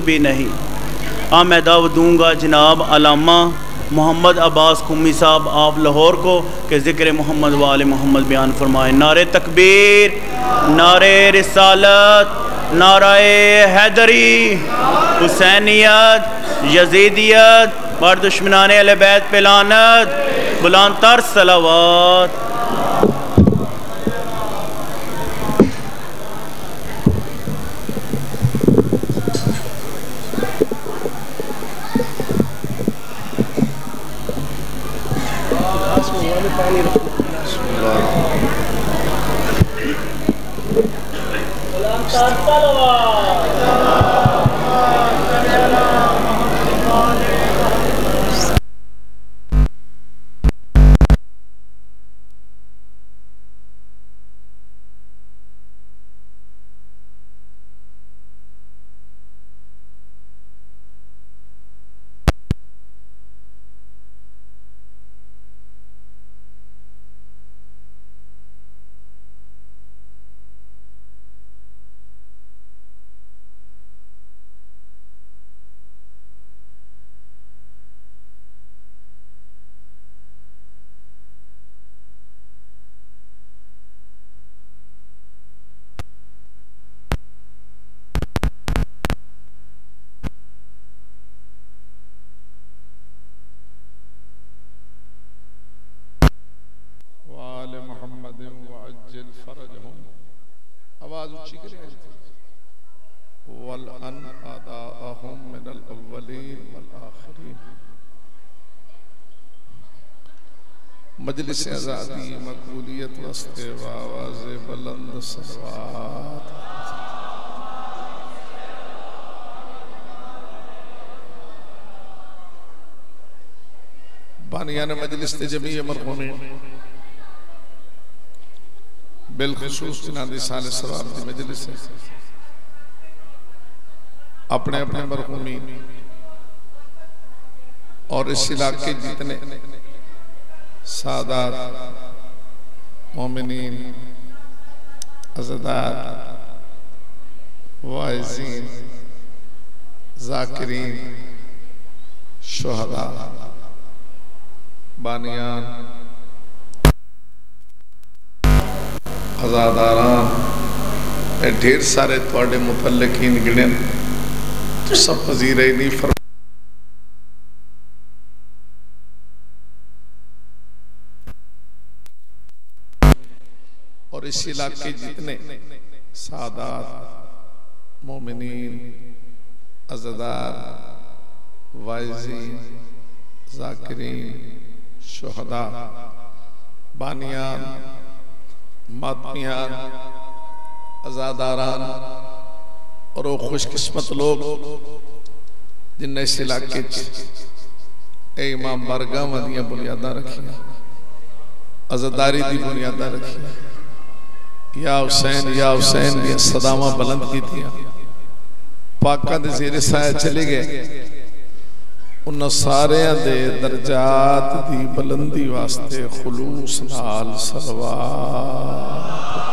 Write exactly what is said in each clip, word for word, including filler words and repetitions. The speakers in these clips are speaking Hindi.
भी नहीं। अब मैं दाव दूँगा जनाब अलामा मोहम्मद अब्बास कुमी साहब आप लाहौर को कि ज़िक्र मोहम्मद वाले मोहम्मद बयान फरमाए। नारे तकबीर, नारे रिसालत, नारे हैदरी, हुसैनियत, यजीदियत और दुश्मनाने अहले बैत पे लानत, बुलंद तर सलावत। आवाज ऊंची करें। वल अन अदाअहुम मिनल अव्वलीन वल आखिरीन। मजलिस आज़ादी मकबूलियत वस्ते आवाज़े बुलंद सलवात। बानियान मजलिस जमी मरहूमीन बिलखुसूस जिन्हां साल सवाब की मजलिस है अपने अपने मरहूमीन और इस इलाके जितने सादात मोमिनीन अज़दार वाइज़ीन ज़ाकिरीन शुहदा बानियान अज़ादारान ढेर सारे तुहाडे मुतल्लिकीन गिने तो सब पजीरे नहीं फर और इस इलाके जितने सादात मोमिनीन अज़दार वाइज़ीन ज़ाकिरीन शुहदा बानियान मातमियान अज़ादारान और वो खुशकिस्मत लोग जिन्हें इस इलाके ए इमाम बारगाह दियां बुनियादा रखियां अज़ादारी दी बुनियादा रखियां या हुसैन या हुसैन दियां सदावां बुलंद कीतियां पाकां दे ज़ेरे साया चले गए उन्हां सारियां दे दर्जात दी बुलंदी वास्ते खुलूस नाल सलवात।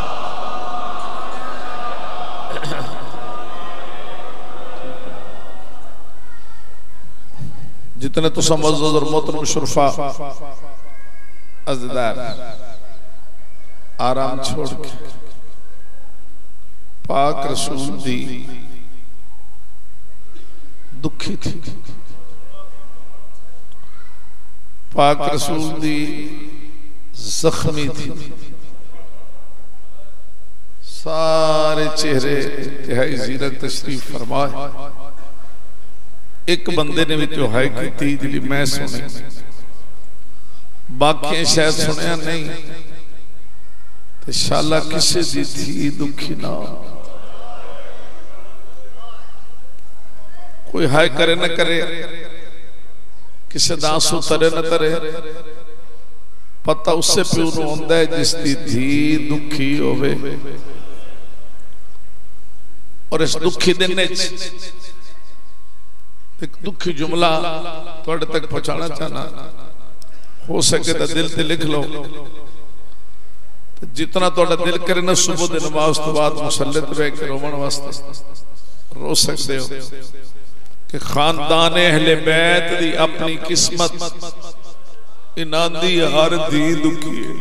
जितने तो समझो और मोहतरम शुरफा अज़दार आराम छोड़ के पाक रसूल दी दुखी थी पाक रसूल दी जख्मी थी सारे चेहरे इंतहाई जीरत तशरीफ फरमाए एक बंदे ने भी तो है की जिली मैं सुनी बाकी शायद सुनिया नहीं तो शाला किसे दी थी दुखी ना कोई हाय करे न करे किसे दांसू तरे न तरे पता उससे प्यों होंदा है जिसकी धी दुखी होवे और इस दुखी दिन एक दुखी जुमला थोड़े तक पहुंचाना चाहना हो सके तो दिल से लिख लो जितना थोड़ा दिल करे ना सुबह दिन नमाज तो बाद मुसल्ले ते रह के रोवन वास्ते रो सकते हो कि खानदान अहले बैत दी अपनी किस्मत इनांदी हर धी दुखी है।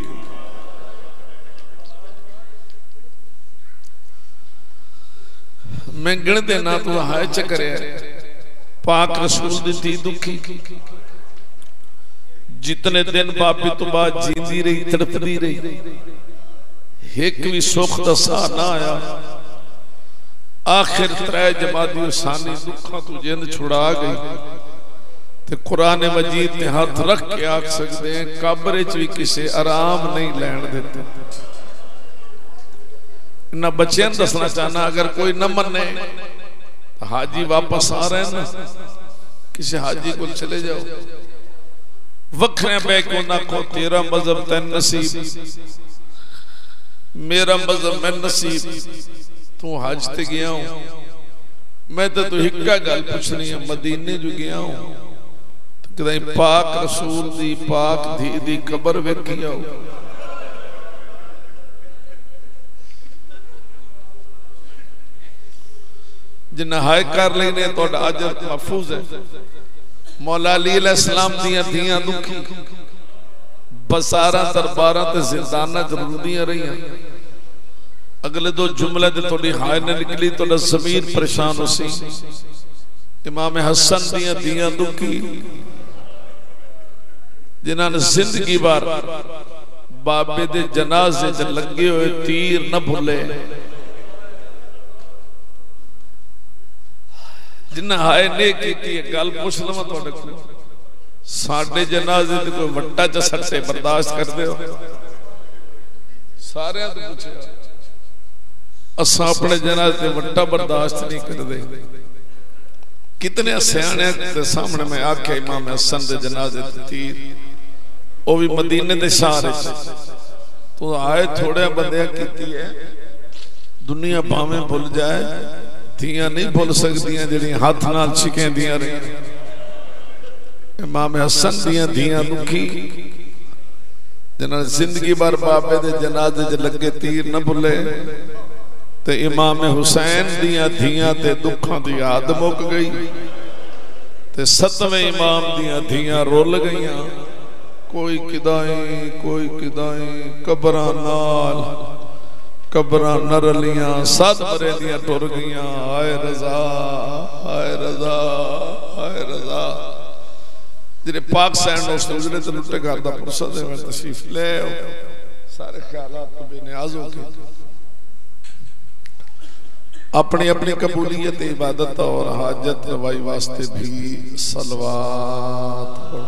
मैं गिन देना तो हाय चक्कर पाक रसूल दी थी दुखी। जितने दिन बापी तो बाद जींदी रही तड़पदी रही, एक भी सुख दा साह ना आया। आखिर त्रै जमाती सानी दुखा तू जिंद छुड़ा गई। ते कुरान मजीद ने हाथ रख के आख सकते हैं कब्र च भी किसी आराम नहीं लैन देते। ना बच्चों दसना चाहना, अगर कोई न मने तो हाजी वापस आ रहे हैं ना, किसी हाजी को चले जाओ, वखरे बह को ना को तेरा मजहब तैन नसीब, मेरा मजहब मैं नसीब। तू हज ते गया हूं, मैं तो तू हिक्का गल पूछनी है, मदीने जो गया हूं कदे पाक रसूल दी पाक धी दी कब्र वेखी आओ। जिन्हें हाय कर लेने तो अजर महफूज है। मौला अली अलैहिस्सलाम दियां धियां दुखी, बसारा दरबारा ते जिंदाना जरूरियां रही। अगले दो जुमले ते थोड़ी हाय ने निकली तो ज़मीर परेशान हो सी। इमाम हसन दियां धियां दुखी, जिन्होंने जिंदगी भर बाबे दे जनाजे च लगे हुए तीर न भूले। जिन्हें हाय ने की गल पूछ लवा तुहाडे कोल, साडे जनाजे ते कोई वट्टा च सट्टे बर्दाश्त करदे हो? सारे तो पूछे, असा अपने जनाजे ते वट्टा बर्दाश्त नहीं करते। कितने सियाने के सामने मैं आख्या इमाम हसन दे जनाजे ते तीर, वो भी मदीने दे शहर तो आए। थोड़े बंदे की है, दुनिया भावें भुल जाए, धियां नहीं भुल सकदियां जिहड़ियां हाथ नाल छिकेंदियां रही। इमाम हसन दियां धियां दुखी, जिन्होंने जिंदगी भर बाबे दे जनाजे च लगे तीर न भुले। ते इमाम हुसैन दियां धियां ते दुखां दी आद मुक गई। ते सतवें इमाम दियां धियां रुल गईयां। कोई किदाई कोई किदाई, कब्रां नाल कब्रां न रलियां, सद बरे दियां टुर गईयां। हाय रज़ा हाय रज़ा हाय रज़ा। जिहड़े पाक सैन उस गुजरे ते लुटे घर दा फुर्सत है, मैं तशरीफ ले आओ। सारे ख्यालात तो बेनियाज हो के अपनी अपनी कबूलियत इबादत और हाजत रवाई वास्ते भी सलवात पढ़ो।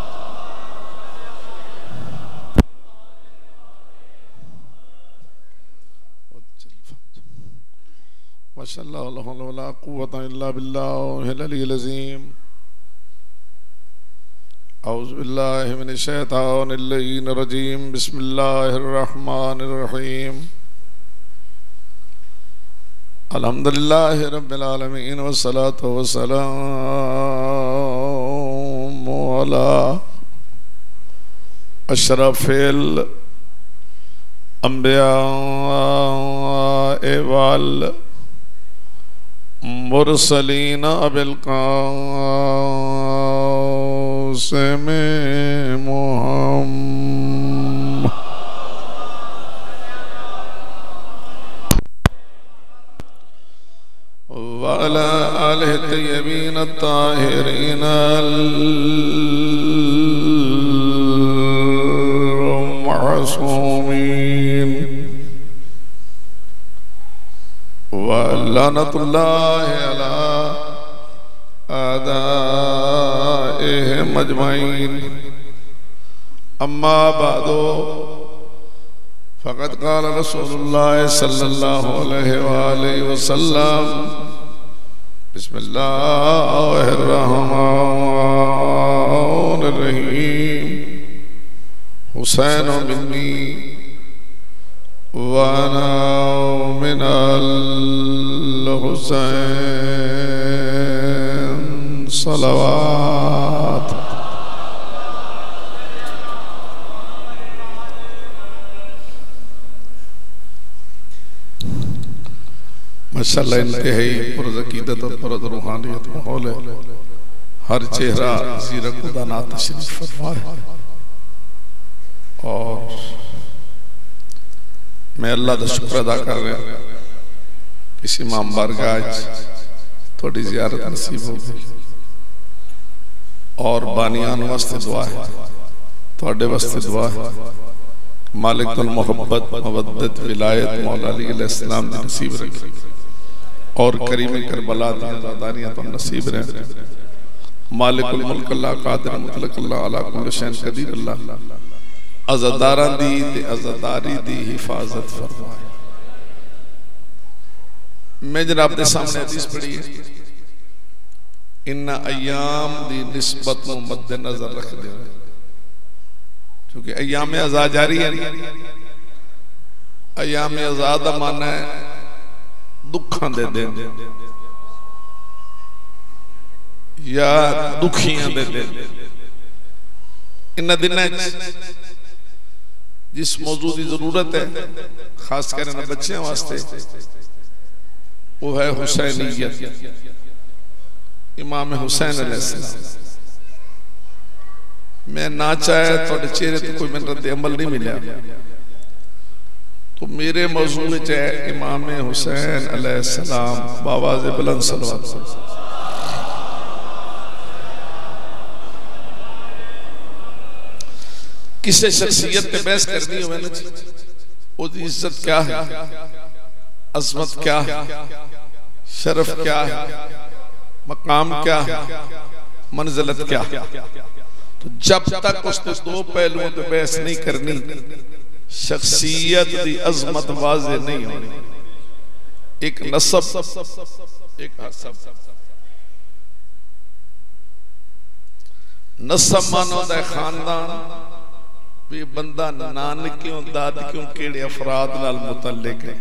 माशाअल्लाह ला हौला वला कुव्वता इल्ला बिल्लाहिल अलिय्यिल अज़ीम। औज़ु बिल्लाहि मिनश शैतानिर रजीम। बिस्मिल्लाहिर रहमानिर रहीम। अल्हम्दुलिल्लाहि रब्बिल आलमीन वस्सलातु वस्सलामु अला अशरफिल अंबिया वल मुरसलीन अबिल कासिम मुहम्मद वअला आलिहि तय्यबीन अत्ताहिरीन अल-मअसूमीन वलअनतुल्लाहि अला आदाइहिम अजमईन। अम्मा बादो फ़क़द क़ाल रसूलुल्लाह सल्लल्लाहु अलैहि वसल्लम बिस्मिल्लाहिर रहमानिर रहीम। हुसैन मिन्नी व अना मिनल हुसैन सलवात। माशाअल्लाह इंतहाई पुरज़कीदत और पुरज़ रूहानियत माहौल है। हर चेहरा ज़ीरा खुदा ना तशरीफ फरमाए। और मैं अल्लाह का शुक्र अदा कर रहा किसी इमाम बारगाह थोड़ी ज़ियारत नसीब हो गई। और बानियान वास्ते दुआ है, थोड़े वास्ते दुआ है। मालिक तुल मोहब्बत मवद्दत विलायत मौला अली अलैहिस्सलाम दी नसीब रखे और करीम करबला दी आज़ादारियां तो नसीब रहे। मालिकुल मुल्क अल्लाह कादिर मुतलक अल्लाह अला कुल्ल शैइन कदीर अल्लाह आज़ादारां दी ते आज़ादारी दी हिफाजत फरमाए। मैं जनाब दे सामने हदीस पढ़ी है, इन अय्याम दी निस्बत नूं मद्देनज़र रख दे, क्योंकि अय्याम अज़ा जारी है। अय्याम अज़ा दा माना है दुखां दे दिन या दुखियां दे दिन। इन दिनां जिस मौजू की जरूरत है खास कर बच्चों वास्ते वो है हुसैनियत, इमाम हुसैन अलैहिस्सलाम। मैं ना चाहे थोड़े चेहरे तो कोई मेरे रद्द अमल नहीं मिला, तो मेरे मौजू में है इमाम हुसैन अलैहिस्सलाम बावाज़ बुलंद सलवात। किसी शख्सियत पे बहस करनी हो मैंने उसकी इज्जत क्या है, अजमत क्या है, शरफ क्या है, मकाम क्या है, मंजिलत क्या है, तो जब तक उसने दो पहलुओं पे बहस नहीं करनी शख्सियत की अजमत वाज़े नहीं होनी। एक नसब एक हसब। नसब मानो दा खानदान भी बंदा नानकियों दादकियों केड़े अफराद नाल मुतल्लिक है।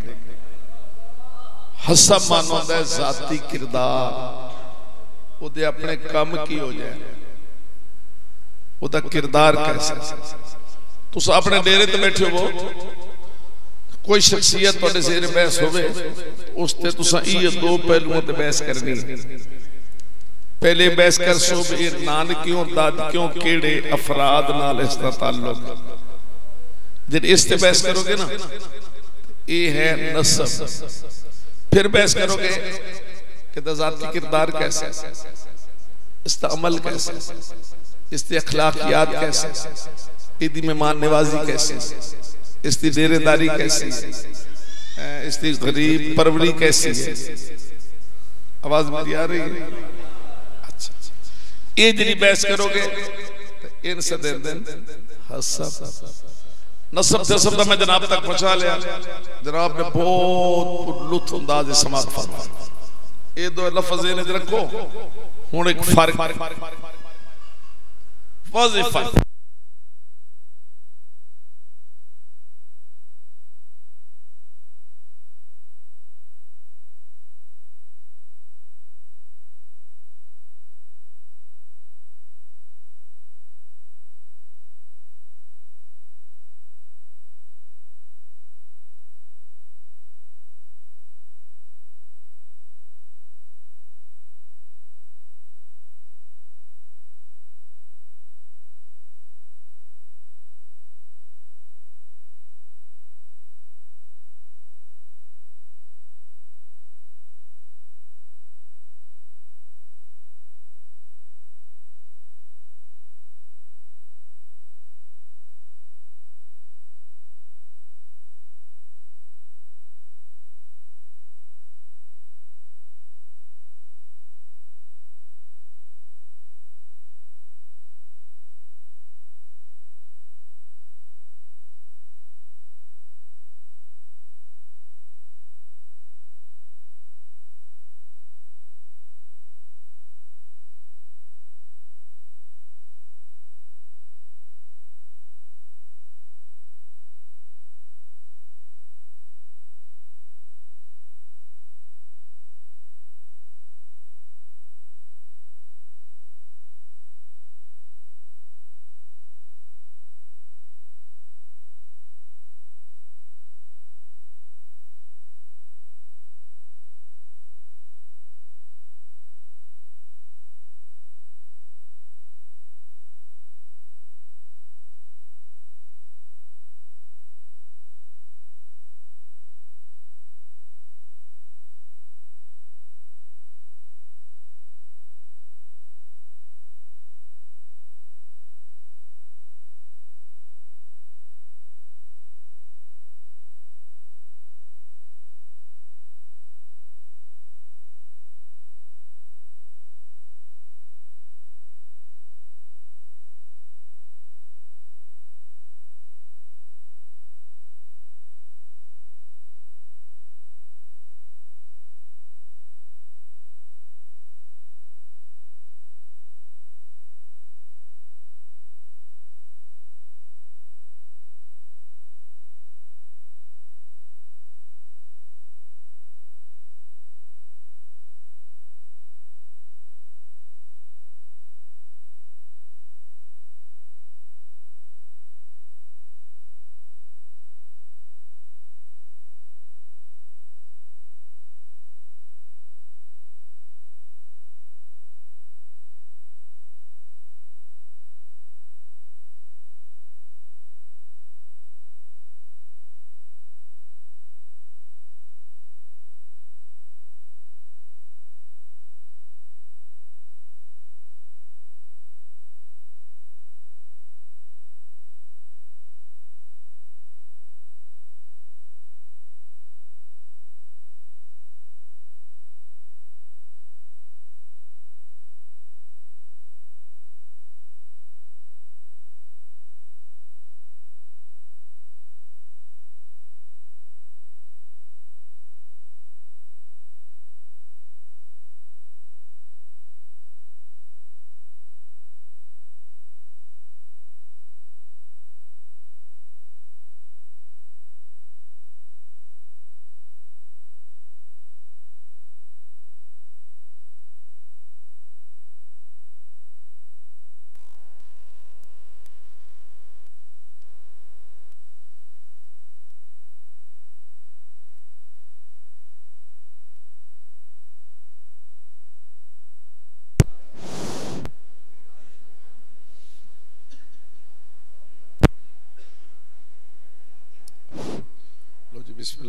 हसब मानो दा जाती किरदार, उदे अपने कम की हो जाए, उदा किरदार कैसा। तुस अपने डेरे ते बैठे हो, कोई शख्सियत तुहाडे सिर बहस होवे उस ते तुसा ये दो पहलुओं ते बहस करनी। पहले बहस कर सो भी नानकियों दादकियों केड़े अफराद नाल इसका ताल्लुक। जब इस ते बहस करोगे ना ये है नसब। फिर बहस करोगे कि ज़ाती किरदार कैसे, इसका अमल कैसे, इसकी अखलाकियात कैसे, इसकी मेहमान नवाजी कैसे, इसकी डेरेदारी कैसी, इसकी गरीब परवरी कैसी है। आवाज मेरी आ रही है? अच्छा, ये जी बहस करोगे तो इन सदर दिन हसब नसब से शब्द मैं जनाब तक पहुंचा लिया। जनाब ने बहुत लुत्फ अंदाज समात फरमाया। ये दो लफ्ज़ ने रखो हुन एक फर्क वाज़ेह फर्क।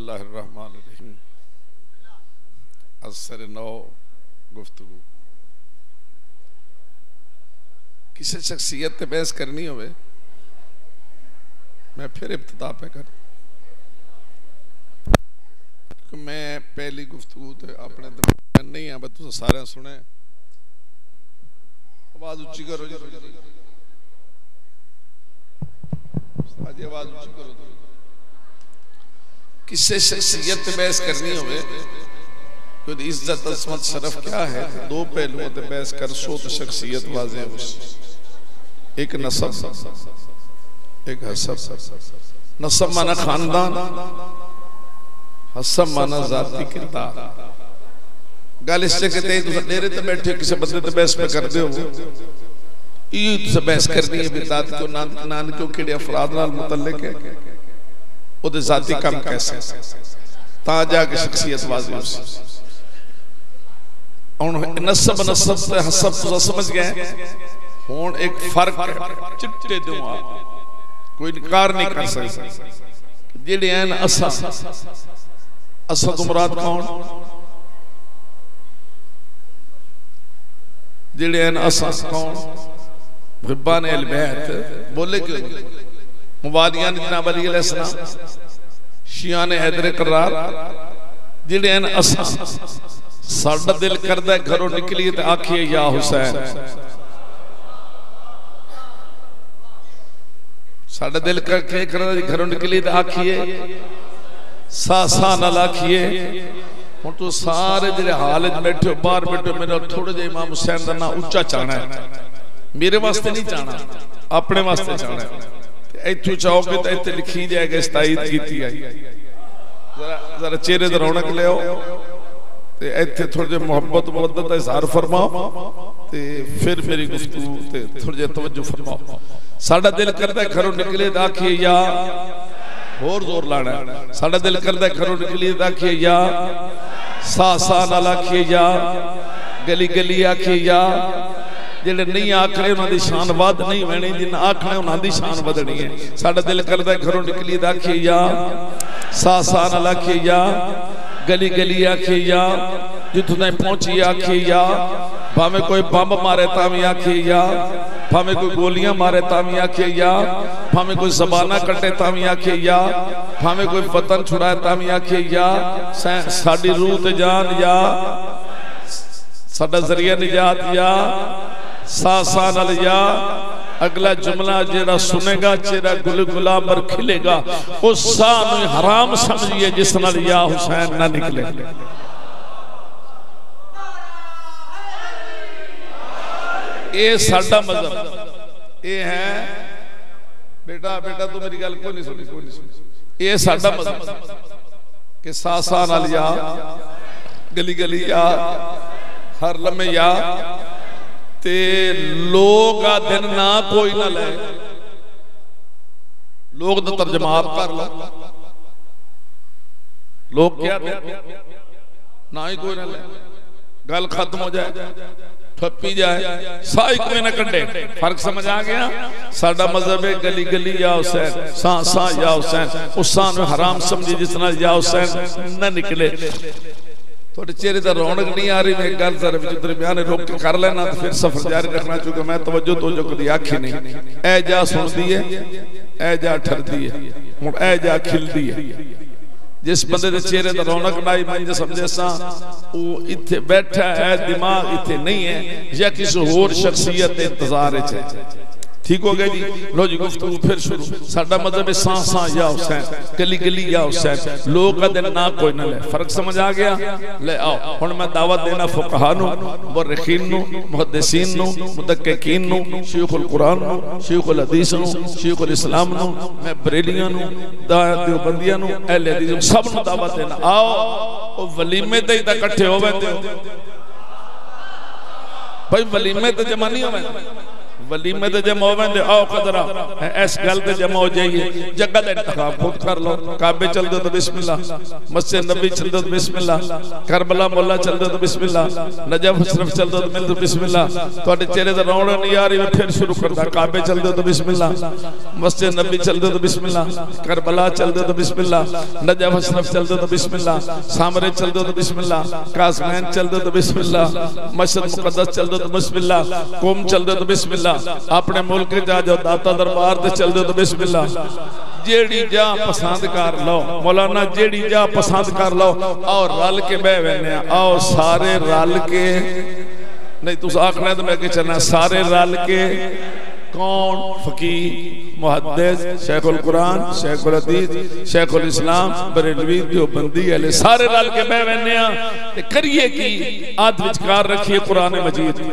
बिस्मिल्लाहिर्रहमानिर्रहीम। असर नौ गुफ्तगू किसी शख्सियत पे बहस करनी होवे, मैं फिर इब्तिदा पे कर मैं पहली गुफ्तगू तो अपने तो नहीं है, तुम सारे सुने। आवाज उच्ची करो जी, आवाज उच्ची करो। किसी शख्सियत पे बहस करनी होवे, कोई इज्जत असमत शरफ क्या है, दो पहलुओं पे बहस कर सो तो शख्सियत वाज़े है। एक नसब, एक हसब। नसब माना खानदान, हसब माना जाती किरदार। गल इस कहते हैं डेरे ते बैठे किसी बंदे ते बहस पे करते हो, ये तुझे बहस करनी है बिदात क्यों नान नान क्यों किड़े अफराद नाल मुतल्लिक है, उहदे जाती काम कैसे ता जाके शख्सियत वाज़े हो। हुण नसब नसब ते हसब तुझे समझ गए। हुण एक फर्क है, चिट्टे दुआ कोई इनकार नहीं कर सकता। जेड़े हैं असा असा तो मुराद कौन, जेड़े हैं असा कौन, मुहिब्बान अहल बैत। बोले क्यों मुवालियान जनाब अली अलैहिस्सलाम, शियान हैदर करार, जेड़े हैं असा। साडा दिल करदा घरों निकलिए तो आखिए या हुसैन। साडा दिल करके घरों निकलिए तो आखिए सा सा नाल आखिए। हुण तू सारे जेड़े हाल च बैठे हो, बाहर बैठे हो, मेरा थोड़े जे इमाम हुसैन दा नाम उच्चा चाहना है। मेरे वास्ते नहीं चाहना, अपने वास्ते चाहना है। इत्थों चाहोगे तो इत्थे लिखी जाएगा इस्ताईद कीती आई। जरा जरा चेहरे ते रौनक ले आओ ते इत्थे थोड़ी जी मुहब्बत मुवद्दत दा इज़हार फरमाओ ते फिर मेरी गुफ्तगू ते थोड़ी जी तवज्जो फरमाओ। साडा दिल करदा घरों निकले तो आखिए या, होर जोर लाना है। साडा दिल करदा घरों निकलिए तो आखिए या, सा सा नाल आखिए या, गली गली आखिए या। जेड़े नहीं आखने उन्हां दी शान वध नहीं वैणी, जिन्ना आखना उन्हां दी शान वधनी है। साडा दिल करदा घरों निकलिए तो आखिए या, सा सा नाल आखिए या, गली गली आखिए या, जिथों ताईं पहुंची आखिए या। भावें कोई बंब मारे तां आखिए या, भावें कोई गोलियां मारे तां आखिए या, भावें कोई जबाना कटे तां आखिए या, भावें कोई वतन छुड़ाए तां आखिए या। साडी रूह ते जान या, साडा जरिया निजात या, सा सा नाल या। अगला जुमला जेड़ा सुनेगा चेहरा गुल गुलाबर खिलेगा, उस सा नूं हराम समझिए जिस नाल या हुसैन ना निकले। ये साडा मजहब ये है। बेटा बेटा तू मेरी गल कोई नहीं सुनी, कोई नहीं सुनी। ये साडा मजहब कि सा सा नाल या, गली गली या, हर लम्हे या। ते लोग आ दिन ना कोई ना ले, लोग तो तर्जमा आप कर लो। लोग क्या ना ही कोई ना ले, गल खत्म हो जाए, ठप्पी जाए, साई कोई ना कटे। फर्क समझ आ गया। साडा मजहब है गली गली या हुसैन, सा सा या हुसैन। उस सा में हराम समझी जिस नाल या हुसैन ना निकले। थोड़े चेहरे पर रौनक नहीं आ रही, मैं गल जरा विच दरमियान रोक के कर लेना तो फिर सफर जारी रखना, चूंकि मैं तवज्जो तो जो कदी आखी नहीं। ऐ जा सुनदी है, ऐ जा ठरदी है, हुण ऐ जा खिलदी है। जिस बंदे दे चेहरे ते रौनक ना आई, मैं समझे सा वो इत्थे बैठा है, दिमाग इत्थे नहीं है, या किसी होर शख्सियत दे इंतजार च है। ठीक हो गया जी। लो जी गुफ्तगू फिर शुरू। साडा मतलब है सा सा या हुसैन, गली गली या हुसैन। लोग का दिन ना कोई ना ले। फर्क समझ आ गया। ले आओ हुण मैं दावत देना फुकहा नूं, मुअर्रिखीन नूं, मुहद्दिसीन नूं, मुदक्किकीन नूं, शैखुल कुरान नूं, शैखुल हदीस नूं, शैखुल इस्लाम नूं, मैं बरेलियां नूं, देवबंदियां नूं, अहले हदीस नूं, सब नूं दावत देना। आओ ओ वलीमे ते ही तां इकट्ठे हो वैंदे हो भाई, वलीमे ते जमा नहीं हो वैंदे। वलीमे ते जमा होवेंदे आओ कदरा इस गल ते जमा हो जाइए जगह दा इंतखाब खुद कर लो काबे चल दो तो बिस्मिल्लाह मस्जिद नबी चल दो तो बिस्मिल्लाह करबला मोहल्ला चल दो तो बिस्मिल्लाह नजफ शरीफ चल दो तो मिल दो बिस्मिल्लाह ਤੁਹਾਡੇ चेहरे ते रौनक नहीं आ रही फिर शुरू करदा काबे चल दो तो बिस्मिल्लाह मस्जिद नबी चल दो तो बिस्मिल्लाह करबला चल दो तो बिस्मिल्लाह नजफ शरीफ चल दो तो बिस्मिल्लाह सामरे चल दो तो बिस्मिल्लाह कासमैन चल दो तो बिस्मिल्लाह मस्जिद मुकद्दस चल दो तो बिस्मिल्लाह कुम चल दो तो बिस्मिल्लाह अपने मुल्क जा जाओ दाता दरबार ते चल दो तो बिस्मिल्लाह जेड़ी जा पसंद कर लो मौलाना जेड़ी जा पसंद कर लो और रल के बह वेने आओ सारे रल के नहीं तुस आखना तो मैं चलना सारे रल के कौन फकीह मुहद्दिस शेखुल कुरान शेखुल हदीस शेखुल इस्लाम बरेलवी देवबंदी वाले सारे रल के बह वेने ते करिए की आद विचकार रखिए कुरान मजीद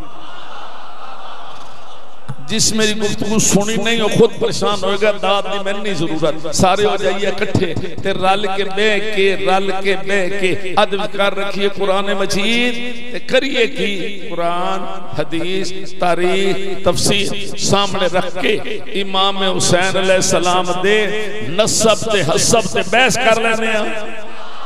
जिस मेरी गुफ्तगू सुनी नहीं हो खुद परेशान होएगा दाद की मैंने नहीं जरूरत सारे हो जाइए इकट्ठे ते रल के बह के रल के बह के अदब कर रखिए कुरान मजीद ते करिए की कुरान हदीस तारीख तफसीर सामने रख के इमाम हुसैन अलैहिस्सलाम दे नसब ते हसब ते बहस कर लेने आ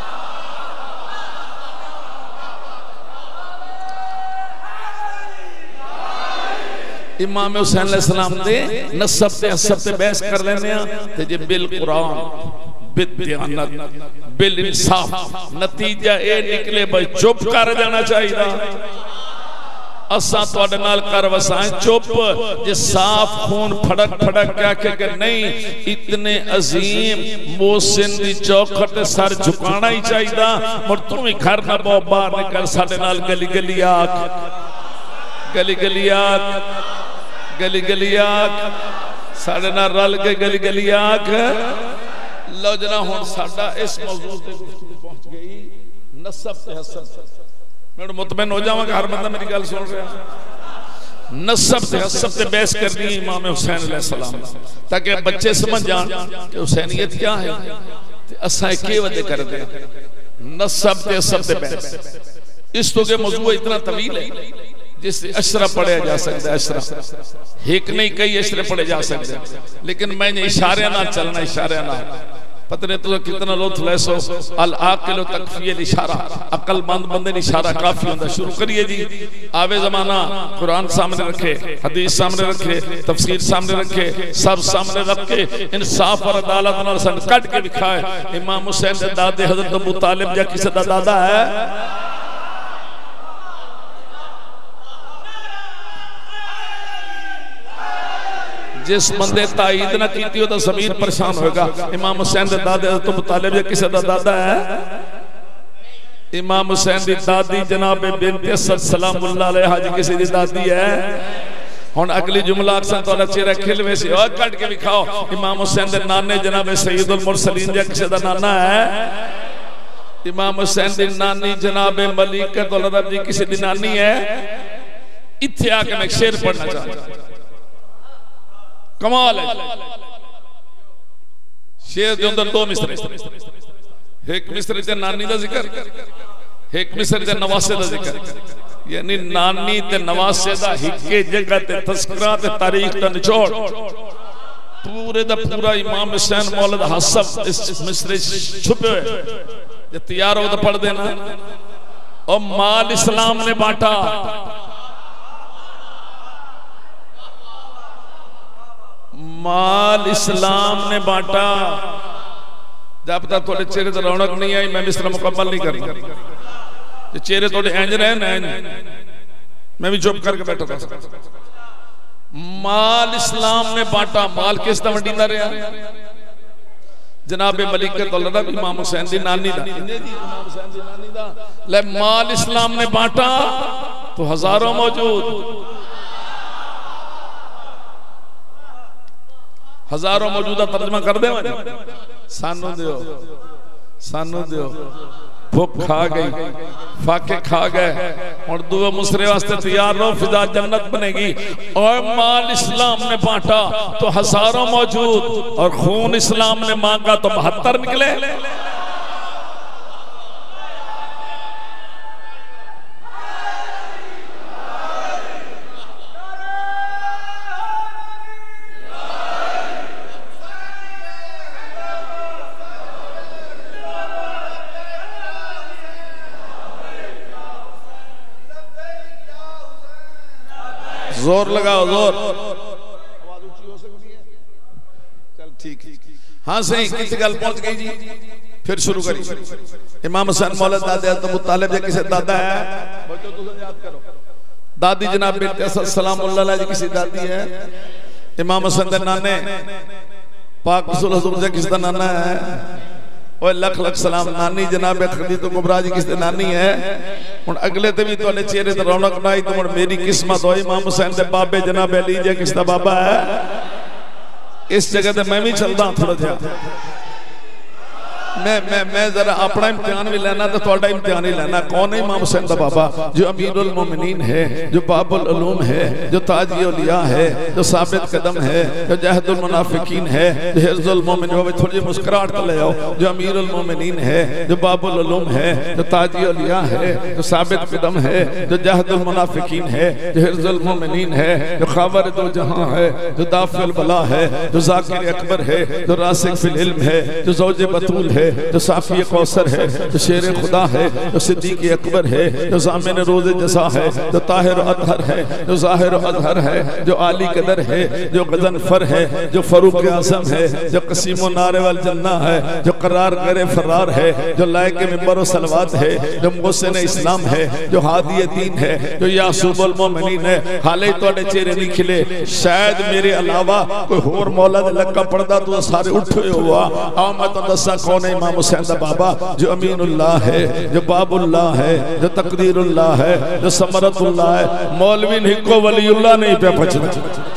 इमाम हुसैन अलैहिस्सलाम दे नसब ते हसब ते बहस कर लेने ते जे बिल कुरान बिल दयानत बिल इंसाफ नतीजा ए निकले भाई चुप कर जाना चाहिए असा तुहाडे नाल कर वसाएं चुप जे साफ खून फड़क फड़क क्या के कि नहीं इतने अजीम मोहसिन दी चौखट सर झुकाना ही चाहिए और तू भी घर ना बहुत बाहर निकल साडे नाल गली गली आख गली गली आख गली गली आख साढ़े नाल रल के गली गली आख लो जना हुण साडा इस मौजू ते गुफ्तगू पहुंच गई नसब ते हसब मैं मुतमइन हो जावांगा हर बंदा मेरी गल सुन रहा नसब ते हसब ते बहस करनी इमाम हुसैन अलैहिस्सलाम ताकि बच्चे समझ जान कि हुसैनियत क्या है ते असां के वदे करदे नसब ते हसब ते बहस इस तो के मौजू इतना तवील है जिससे अशरा पढ़ा जा सकता है अशरा एक नहीं कई अशरे पढ़े जा सकते लेकिन मैंने इशारे ना चलना इशारे ना पता नहीं तो कितना लुत्फ ले सो अल आकिल तकफी अल इशारा अक्लमंद बंदे ने इशारा काफी होता शुरू करिए जी आवे जमाना कुरान सामने रखे हदीस सामने रखे तफसीर सामने रखे सब सामने रख के इंसाफ और अदालत नाल सन कट के दिखाए इमाम हुसैन दे दादे हजरत अबू तालिब या किसी दा दादा है जिस बंदे ताईद ना की तो ज़मीर परेशान होगा इमाम हुसैन दे दादे तो मुतालिब या किसी दा दादा है इमाम हुसैन दी दादी जनाब बिनत असद सलामुल्लाह अलैहा जी किसी दी दादी है हुन अगली जुमला अक्सर तोड़ा चेहरा खिलवे से और कट के दिखाओ इमाम हुसैन दे नाने जनाब सैयदुल मुरसलीन या किसी दा नाना है इमाम हुसैन दी नानी जनाब मलिका दौलत जी किसी दी नानी है इत्थे आके मैं शेर पढ़ना चाहता कमाल है शेर के अंदर दो मिसरे एक मिसरे ते नानी दा जिक्र एक मिसरे ते नवासे दा जिक्र यानी नानी ते नवासे दा हिक्के जगह ते तस्करा ते तारीख दा निचोड़ पूरे दा पूरा इमाम हुसैन मौलद हसब इस मिसरे छुपे हुए जे तैयार हो तो पढ़ देना और माल इस्लाम ने बांटा माल इस्लाम ने बांटा जब तक थोड़े चेहरे तो रौनक नहीं आई मैं मिसरा मुकम्मल नहीं करना चेहरे थोड़े इंज रहे ना मैं भी चुप करके बैठा था माल इस्लाम ने बांटा माल किस तरह वंडीदा रहा जनाब मलिक दौलत इमाम हुसैन दी नानी दा इमाम हुसैन दी नानी दा ले माल इस्लाम ने बांटा तो हजारों मौजूद हजारों मौजूदा तर्जमा कर दे सानू दियो सानू दियो भुख खा गई फाके खा गए और दुआ मुसरे वास्ते तैयार रहो फिजा जन्नत बनेगी और माल इस्लाम ने बांटा तो हजारों मौजूद और खून इस्लाम ने मांगा तो बहत्तर निकले जोर लगाओ जोर। आवाज ऊंची हो सकती है? चल ठीक है। हाँ सही किस गल पहुंच गई जी? फिर शुरू करी। इमाम हुसैन मौला दादे हज़रत मुत्तालिब जी किसे दादा है? बच्चों तुम याद करो। दादी जनाब बिनत असद सलामुल्लाह अलैह जी किसी दादी है? इमाम हुसैन दे नाने पाक रसूल हुजूर जी किसदा नाना है? ओए लख लख सलाम नानी जनाब खदीजा कुबरा जी किसदे नानी है? हुन अगले ते भी तुहाडे चेहरे ते रौनक नाई तो हुन मेरी किस्मत होई इमाम हुसैन दे बाबे जनाब अली जी किसदा बाबा है? इस जगह ते मैं भी चलदा थोड़ा जा। मैं मैं मैं जरा अपना इम्तिहान भी लेना तो थोड़ा इम्तिहान ही लेना। कौन है इमाम हुसैन दा बाबा? जो अमीरुल मोमिनीन है, जो बाबुल उलूम है, जो ताजी औलिया है, जो साबित कदम है, जो जहदुल मुनाफिकीन है, जो हिर्जुल मोमिन वो थोड़ी मुस्कुराहट ले आओ। जो अमीरुल मोमिनीन है, जो बाबुल उलूम है, जो ताजी औलिया है, जो साबित कदम है, जो जहदुल मुनाफिकीन है, जो हिर्जुल मोमिनीन है, जो खाबर दो जहां है, जो दाफिल बला है, जो जाकिर अकबर है, जो रासिक फिल इल्म है, जो ज़ौजे बतूल है, जो साफी कौसर है, जो शेर खुदा है, जो सिद्दीक अकबर है, जो ज़ामिन रोज़े जज़ा है, जो ताहिर अज़हर है, जो ज़ाहिर अज़हर है, जो आली कदर है, जो गज़नफर है, जो फरूक आज़म है, जो कसीमो नारे वाल जन्ना है, जो करार करे फरार है, जो लायक मिंबर व सलवात है, जो मुहसिन इस्लाम है, जो हादी दीन है, जो यासूबुल मोमिनीन है। हाले तोड़े चेहरे नहीं खिले। शायद मेरे अलावा कोई होर मौला दे लक्का पढ़दा तो सारे उठे हुआ। आओ मैं तो दसा कौन है इमाम हुसैन दा बाबा? जो अमीनुल्लाह है, जो बाबुल्लाह है, जो तकदीरुल्लाह है, जो समरतुल्लाह है। मौलवी निको वलीउल्लाह नहीं पे पहुंचना।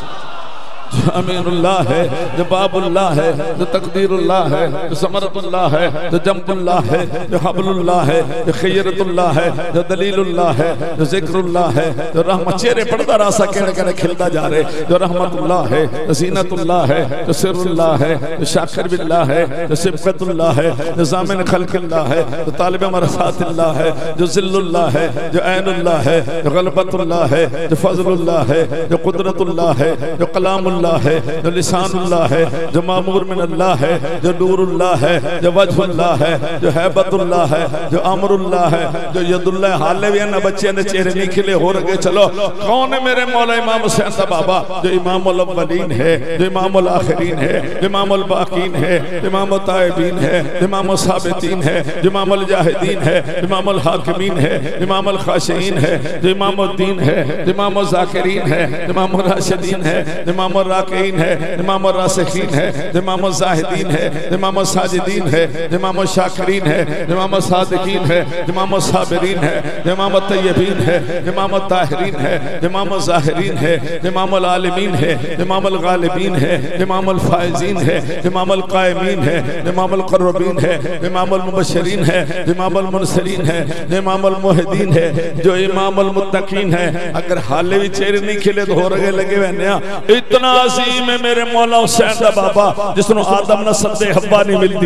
जो अमीनुल्लाह है, जो बाबुल्लाह है, जो तकदीरुल्लाह है, जो समरतुल्लाह है, जो जम्बुल्लाह है, जो हबलुल्लाह है, जो खैरतुल्लाह है, जो दलीलुल्लाह है, जो जिक्रुल्लाह है, जो रहमत चेहरे पढ़दा रासा कहने कहने खिलदा जा रहे। जो रहमतुल्लाह है, जो ज़ीनतुल्लाह है, जो सिरुल्लाह है, जो शाकिर बिल्लाह है, जो सिबकतुल्लाह है, जो ज़ामिन खल्क़िल्लाह है, जो तालिब मरसातिल्लाह है, जो ज़िल्लुल्लाह है, जो ऐनुल्लाह है, जो गलबतुल्लाह है, जो फज़लुल्लाह है, जो कुदरतुल्लाह है, जो कलामुल्लाह है, जो लिसानुल्लाह है, जो मामूर मिन अल्लाह है, जो नूरुल्लाह है, जो वजहुल्लाह है, जो हैबतुल्लाह है, जो अमरुल्लाह है, जो यदुल्लाह। हाले भी ना बच्चे ने चेहरे नहीं खिले हो रहे। चलो कौन है मेरे मौला इमाम हुसैन दा बाबा? जो इमामुल अव्वलीन है, जो इमामुल आखिरीन है, जो इमामुल बाकीन है, जो इमामुल ताइबीन है, जो इमामुल साबितीन है, जो इमामुल जाहिदीन है, जो इमामुल हाकिमीन है, जो इमामुल खाशिईन है, जो इमामुल दीन है, जो इमामुल ज़ाकिरीन है, जो इमामुल राशिदीन है, जो इमामुल राकीन है, इमाम रासिखीन है, इमाम ज़ाहिदीन है, इमाम साजिदीन है, इमाम शाकिरीन है, इमाम सादिकीन है, इमाम साबिरीन है, इमाम तय्यबीन है, इमाम ताहिरीन है, इमाम ज़ाहिरीन है, इमाम आलिमीन है, इमाम गालिबीन है, इमाम फाइजीन है, इमाम कायमीन है, इमाम क़र्रबीन है, इमाम मुबश्शिरीन है, इमाम मुनसिरीन है, इमाम मुहिदीन है, जो इमाम मुत्तकीन है। अगर हाले भी चेहरे नहीं खिले तो हो रगे लगे हुए। इतना अजीम है मेरे मौला हुसैन दा बाबा जिसनु आदम न सदे हब्बा नहीं मिलती।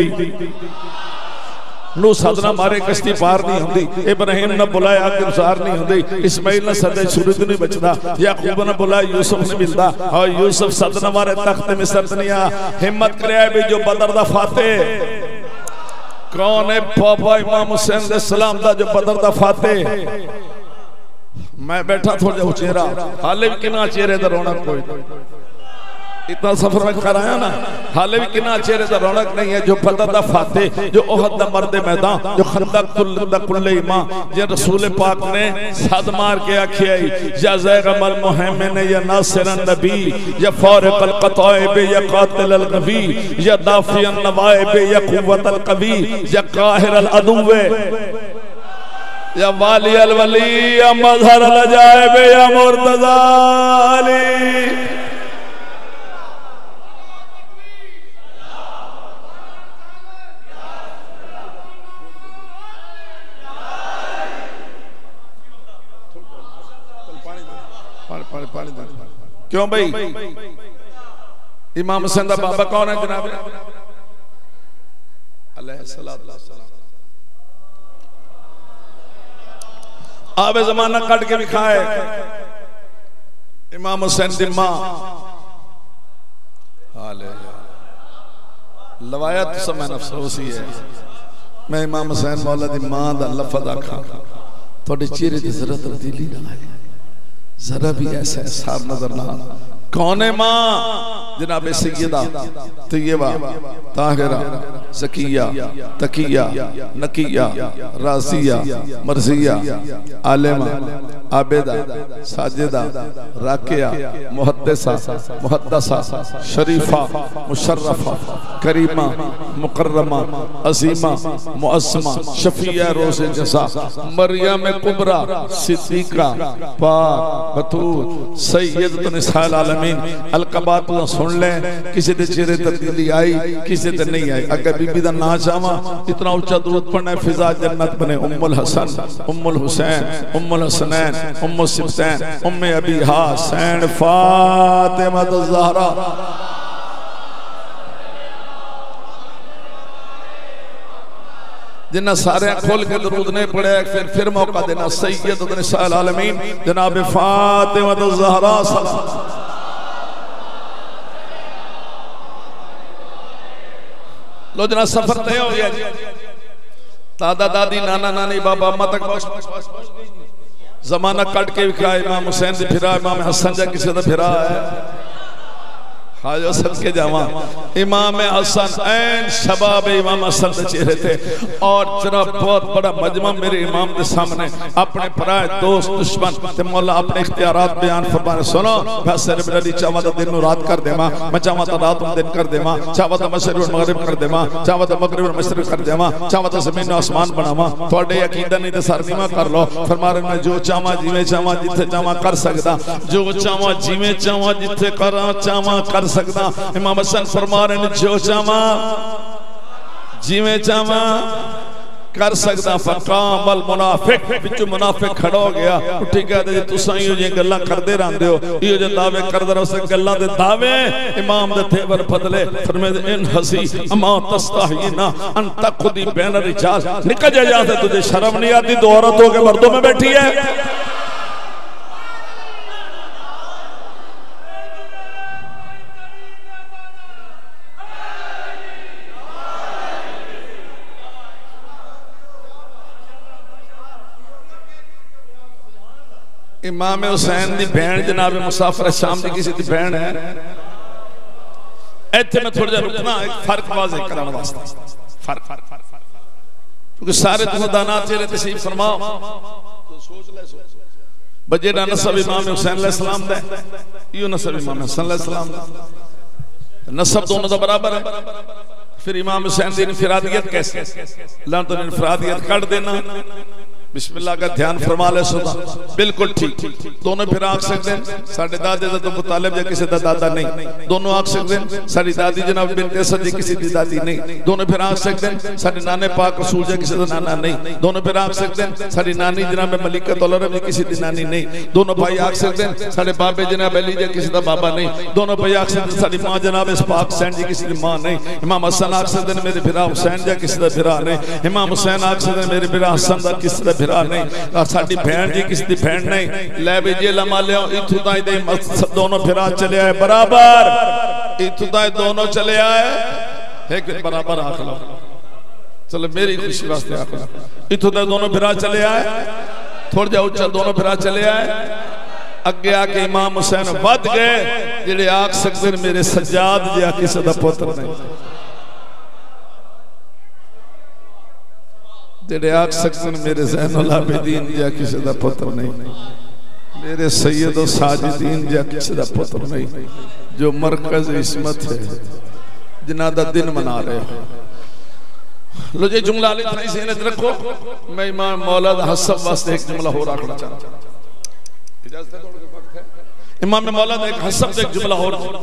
नू सदना मारे कश्ती पार नहीं होंदी, इब्राहिम न बुलाया गुजार नहीं होंदी, इस्माइल न सदे सूरज नहीं बचदा, याकूब न बुलाया यूसुफ नहीं मिलता, और यूसुफ सदना मारे तख्त मिस्र नहीं आ। हिम्मत करे भी जो बदर दा फाते कौन है? पापा इमाम हुसैन दे सलाम दा जो बदर दा फाते। मैं बैठा थोड़ा जा चेहरा हाले भी किना चेहरे दा रौनक कोई इतना सफर में कराया ना, हाले भी किना चेहरे दा रौनक नहीं है। जो बदर दा फाते, जो ओहद दा मर्द मैदान, जो खंदक दा कुल्ले इमाम, जे रसूल पाक ने सद मार के आखिया या ज़ैगमल मुहम्मिन या नासिरन नबी या फारिक़ल क़ताइब या क़ातिलल गवी या दाफ़ियन नवाइब या क़ुव्वतल क़वी या क़ाहिरल अदुव्वे या वाली अल वली या मज़हर अल अजाइब या मुर्तज़ा अली। क्यों भाई? इमाम हुसैन दा बाबा कौन है जनाब? अलैहिस्सलातु वस्सलाम। आवे जमाना कट के भी खाए इमाम हुसैन दी मां हाले लवायत समय अफसोस ही है। मैं इमाम हुसैन मौला दी मां दा लफज आखा थोड़े चेहरे दी जरा तब्दीली ना आए। जरा भी ऐसा एहसास नजर ना। कौन है माँ? जनाब सैयदा तैयबा ताहिरा ज़किया तकिया नकिया राज़िया मर्जिया आलिमा आबिदा साजिदा राकिया मुहद्दिसा मुहद्दसा शरीफा मुशर्रफा करीमा मुकर्रमा अज़ीमा मुअज़्ज़मा शफिया रोज़े जज़ा मरियम कुबरा सिद्दीका पाक बतूल सैयदतुन निसाइल आलमीन। अलक़बात सुन ले, किसी के चेहरे तब्दीली आई, किसी ते नहीं आई। अगर बीबी का ना चाहवा इतना उच्चा दुरूद पढ़ना है फिजा जन्नत बने। उम्मुल हसन उम्मुल हुसैन उम्मुल हसनैन उम्मुल सिब्तैन उम्मे अबीहा सैन फातिमा ज़हरा। जिन्ना सारे खोल के दरूद नहीं पढ़े फिर फिर मौका देना। सैयदतुन निसाइल आलमीन जनाब फातिमा ज़हरा सलाम। लो जना सफर तय हो गया जी। दादा दादी नाना नानी बाबा अम्मा तक जमाना कट के विखा। इमाम हुसैन दी फिरा, इमाम हसन जा किसी दा फिरा है। हाजो सदके जावा इमाम हसन ऐन शबाब इमाम हसन के चेहरे थे। और जरा बहुत बड़ा मजमा मेरे इमाम के सामने अपने पराए दोस्त दुश्मन ते मौला अपने इख्तियारात बयान फरमाने। सुनो वैसे रबी चावा तो दिन रात कर देवा, मैं चावा तो रात दिन कर देवा, चावा तो मशरिक और मगरिब कर देवा, चावा तो मगरिब और मशरिक कर देवा, चावा तो जमीन आसमान बनावा। थोड़े अकीदा नहीं तो सरनीमा कर लो। फरमाने मैं जो चावा जिमें चावा जिथे चावा कर सकदा, जो चावा जिमें चावा जिथे करा चावा कर सकदा। इमाम हसन फरमा रहे ने जो चावा जिमें चावा कर सकदा। फकामल मुनाफिक विच मुनाफिक खड़ा हो गया। उठी कहते जी तुसां इहो जी गल्लां करदे रहंदे हो, इहो जे दावे करदे रहो। से गल्लां दे दावे इमाम दे तेवर बदले। फरमाते इन हसी अमा तस्ताहीना अन तखुदी बैन रिजाल। निकल जा यहां से, तुझे शर्म नहीं आती? दो औरत हो के मर्दों में बैठी है। इमाम हुसैन दी बहन जनाब मुसाफिर शाम की किसी दी बहन है। इत्थे मैं थोड़ा रुकना एक फर्क वाज़ेह करने वास्ते। फर्क क्योंकि सारे खुदाना चेहरे तशरीफ फरमाओ तो सोच ले सोच बजे ना नसब इमाम हुसैन अलैहि सलाम दा यो नसब इमाम हसन अलैहि सलाम दा नसब दोनों दा बराबर है। फिर इमाम हुसैन दी इनफरादियत कैसे? अल्लाह तो इनफरादियत काट देना। बिस्मिल्लाह का ध्यान फरमा ले सुना बिल्कुल ठीक। दोनों फिर आख सकते हैं साढ़े दादे दा तो मुतालिब या किसी दा दादा नहीं। दोनों आख सकते हैं साड़ी दादी जनाब बिनते असद जी किसी दी दादी नहीं। दोनों फिर आख सकते हैं साढ़े नाने पाक रसूल जी किसी दा नाना नहीं। दोनों फिर आख सकते हैं साड़ी नानी जनाब मलिका तौलरब जी किसी दी नानी नहीं। दोनों भाई आख सकते हैं साढ़े बाबे जनाब अली जी किसी दा बाबा नहीं। दोनों भाई आख सकते हैं साड़ी माँ जनाब इसपाक हुसैन जी किसी दी माँ नहीं। इमाम हसन आख सकते हैं मेरे फिरा हुसैन जी किसी दा फिरा नहीं। इमाम हुसैन आख सकते हैं मेरे फिरा हसन दा किसी दा फिरा नहीं। और साडी बहन जी किसी दी बहन नहीं। ले भी जे लमा लिया इथों ताई दे दोनों फिरा चले आए बराबर। इथों ताई दोनों चले आए एक बराबर आख लो। चलो मेरी खुशी वास्ते आख लो। इथों ताई दोनों फिरा चले आए थोड़ा जा उच्चा दोनों फिरा चले आए। अगे आके इमाम हुसैन वध गए जेड़े आख सकते मेरे सज्जाद जिहा किसी दा पुत्र नहीं। जेड़े आख सकते मेरे ज़ैनुल आबिदीन जिहा किसी दा पुत्र नहीं। मेरे सैयद साजिदीन जिहा किसी दा पुत्र नहीं। जो मरकज इस्मत है जिन्हां दा दिन मना रहे हो। लो जी जुमला ले थाई से नजर रखो। मैं इमाम मौला दा हसब वास्ते एक जुमला हो रखना चाहता हूं। इजाजत है? थोड़ा वक्त है। इमाम मौला दा एक हसब से एक जुमला हो रहा।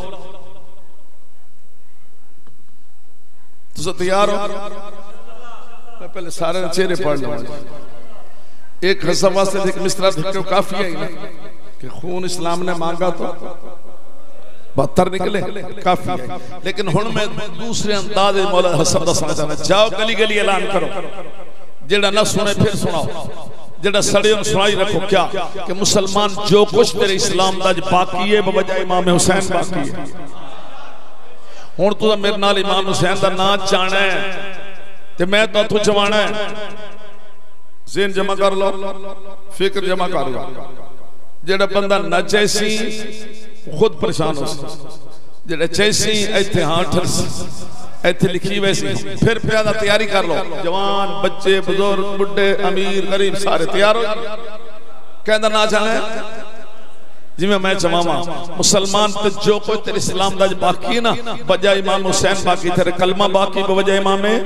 तुम तैयार हो? मैं पहले सारे चेहरे पढ़ लूं। एक हसब वास्ते एक मिसरा देखो काफी है ना कि खून इस्लाम ने मांगा तो बहत्तर निकले काफी है। लेकिन हुन मैं दूसरे अंदाज मौला हसब दा सुना चाहना। जाओ गली गली ऐलान करो, जेड़ा ना सुने फिर सुनाओ, जेड़ा सड़े सुनाई रखो। क्या कि मुसलमान जो कुछ तेरे इस्लाम दा बाकी है बवजह इमाम हुसैन बाकी है। हुन तू मेरे नाल इमाम हुसैन दा नाम जाना है ते मैं तो तू जवाना है। ज़हन जमा कर लो, फिक्र जमा कर लो। जेड़ा बंदा ना चैसी खुद परेशान हो सी, जेड़ा चैसी इत्थे हाँ ठर सी, इत्थे लिखी वैसी। फिर प्यादा तैयारी कर लो, जवान बच्चे बुजुर्ग बुढ़े अमीर गरीब सारे तैयार हो। कहता ना चाहे जिमें मैं चवावा मुसलमान ते जो कोई तेरे इस्लाम दा बाकी ना, बजाय इमाम हुसैन बाकी, तेरे कलमा बाकी बवजह इमामे।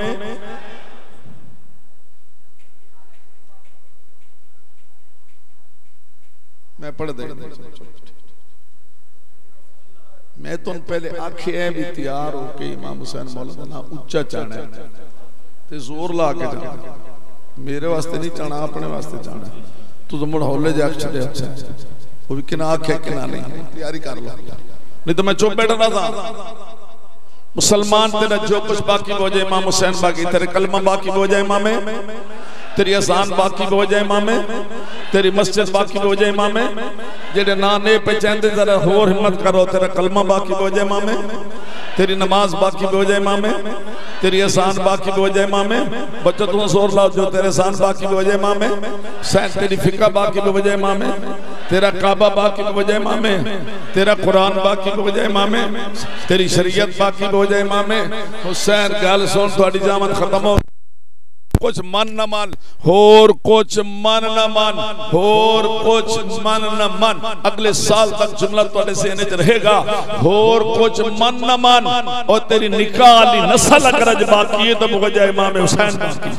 मैं पढ़ दे, मैं तो पहले आखे है भी तैयार हो के इमाम हुसैन मौला दा नाम उच्चा चाहना है ते जोर ला के जाना। मेरे वास्ते नहीं चाहना, अपने वास्ते चाहना। तू तो मुड़ हौले जा छड़े। अच्छा वो भी किना आखे किना नहीं, तैयारी कर लो, नहीं तो मैं चुप बैठना था। मुसलमान तेरा जो कुछ बाकी हो जाए इमाम हुसैन बाकी, तेरे कलमा बाकी हो जाए इमामे, तेरी अजान बाकी हो जाए इमामे, तेरी मस्जिद बाकी हो जाए इमामे। जेडे ना ने पे चाहते जरा होर हिम्मत करो, तेरा कलमा बाकी हो जाए इमामे, तेरी नमाज बाकी हो जाए इमामे, तेरी अजान बाकी हो जाए इमामे। बच्चों तुम जोर लाओ जो तेरे अजान बाकी हो जाए इमामे, सैन तेरी फिका बाकी हो जाए इमामे, तेरा काबा बाकी हो जाए इमामे, तेरा कुरान बाकी हो जाए इमामे, तेरी शरीयत बाकी हो जाए इमामे। हुसैन गल सुन, थोड़ी जामन खत्म हो। कुछ मन न मन, होर कुछ मन न मन, होर कुछ मन न मन। अगले साल तक जुमला तुहाडे सीने च रहेगा, होर कुछ मन न मन। और तेरी निकाह वाली नस्ल अगर अज बाकी है तो बजाय इमाम हुसैन बाकी।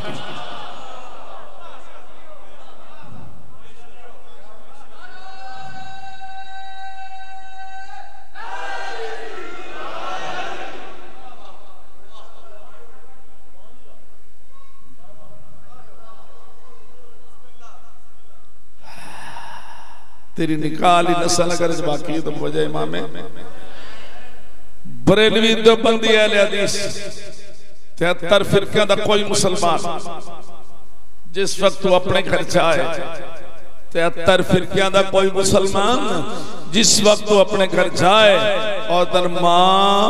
तेरी निकाह वाली नस्ल अगर बाकी है तो वजह इमाम बरेलवी देवबंदी अहले हदीस तिहत्तर फिरकियां दा कोई मुसलमान जिस वक्त तू अपने घर जाए, तिहत्तर फिरकियां दा कोई मुसलमान जिस वक्त तू अपने घर जाए और तेर मां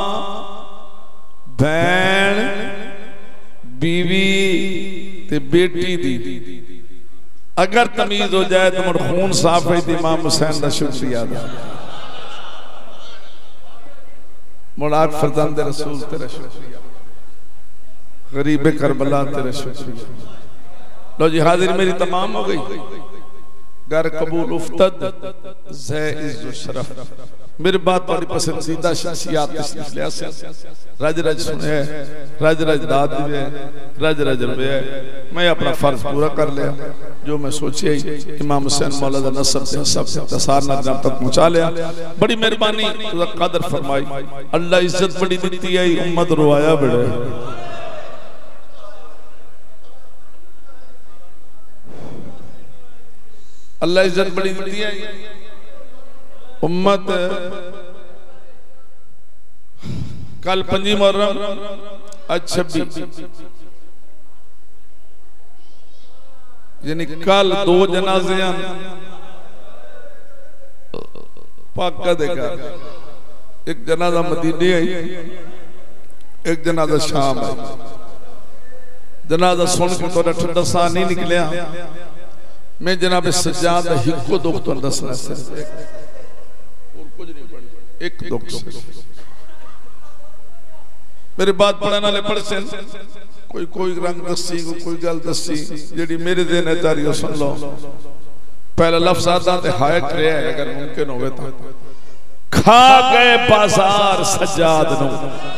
बहन बीवी ते बेटी दी अगर तमीज हो जाए तो मुड़ खून साफ है। इमाम हुसैन का शुक्रिया अदा, मुराद फरजंद रसूल तेरा शुक्रिया, गरीब करबला तेरा शुक्रिया। लो जी हाजिर मेरी तमाम हो गई। घर कबूल उफ्तद ज़ै इज़्ज़ो शरफ। मेरे बात वाली पसंदीदा शख्सियत तशरीफ ले आसे, रज रज सुने, रज रज दाद दिए, रज रज रुपये। मैं अपना फर्ज पूरा कर लिया, जो मैं सोचे इमाम हुसैन मौला दा नसब से सब तसार न जब तक पहुंचा लिया। बड़ी मेहरबानी तुझा कदर फरमाई, अल्लाह इज्जत बड़ी देती है, उम्मत रोया बड़े। अल्लाह इज्जत बड़ी देती है, उम्मत। कल पंजी मुहर्रम आज छब्बीस, यानी कल दो जनाजे पाका देखा। एक जनाजा मदीने आई, एक जनाजा शाम आई। जनाजा सुन के थोड़ा ठंडा सा नहीं निकलिया। मैं जनाब सज्जाद हिको दुख तो दसना सिर्फ एक दुख से। मेरे बात पढ़ने वाले पढ़ से कोई कोई रंग दसी, कोई गल दसी जेडी मेरे दिन है तारी सुन लो। पहला लफ्ज आता ते हाय करे अगर मुमकिन होवे तो खा गए बाजार सज्जाद नु।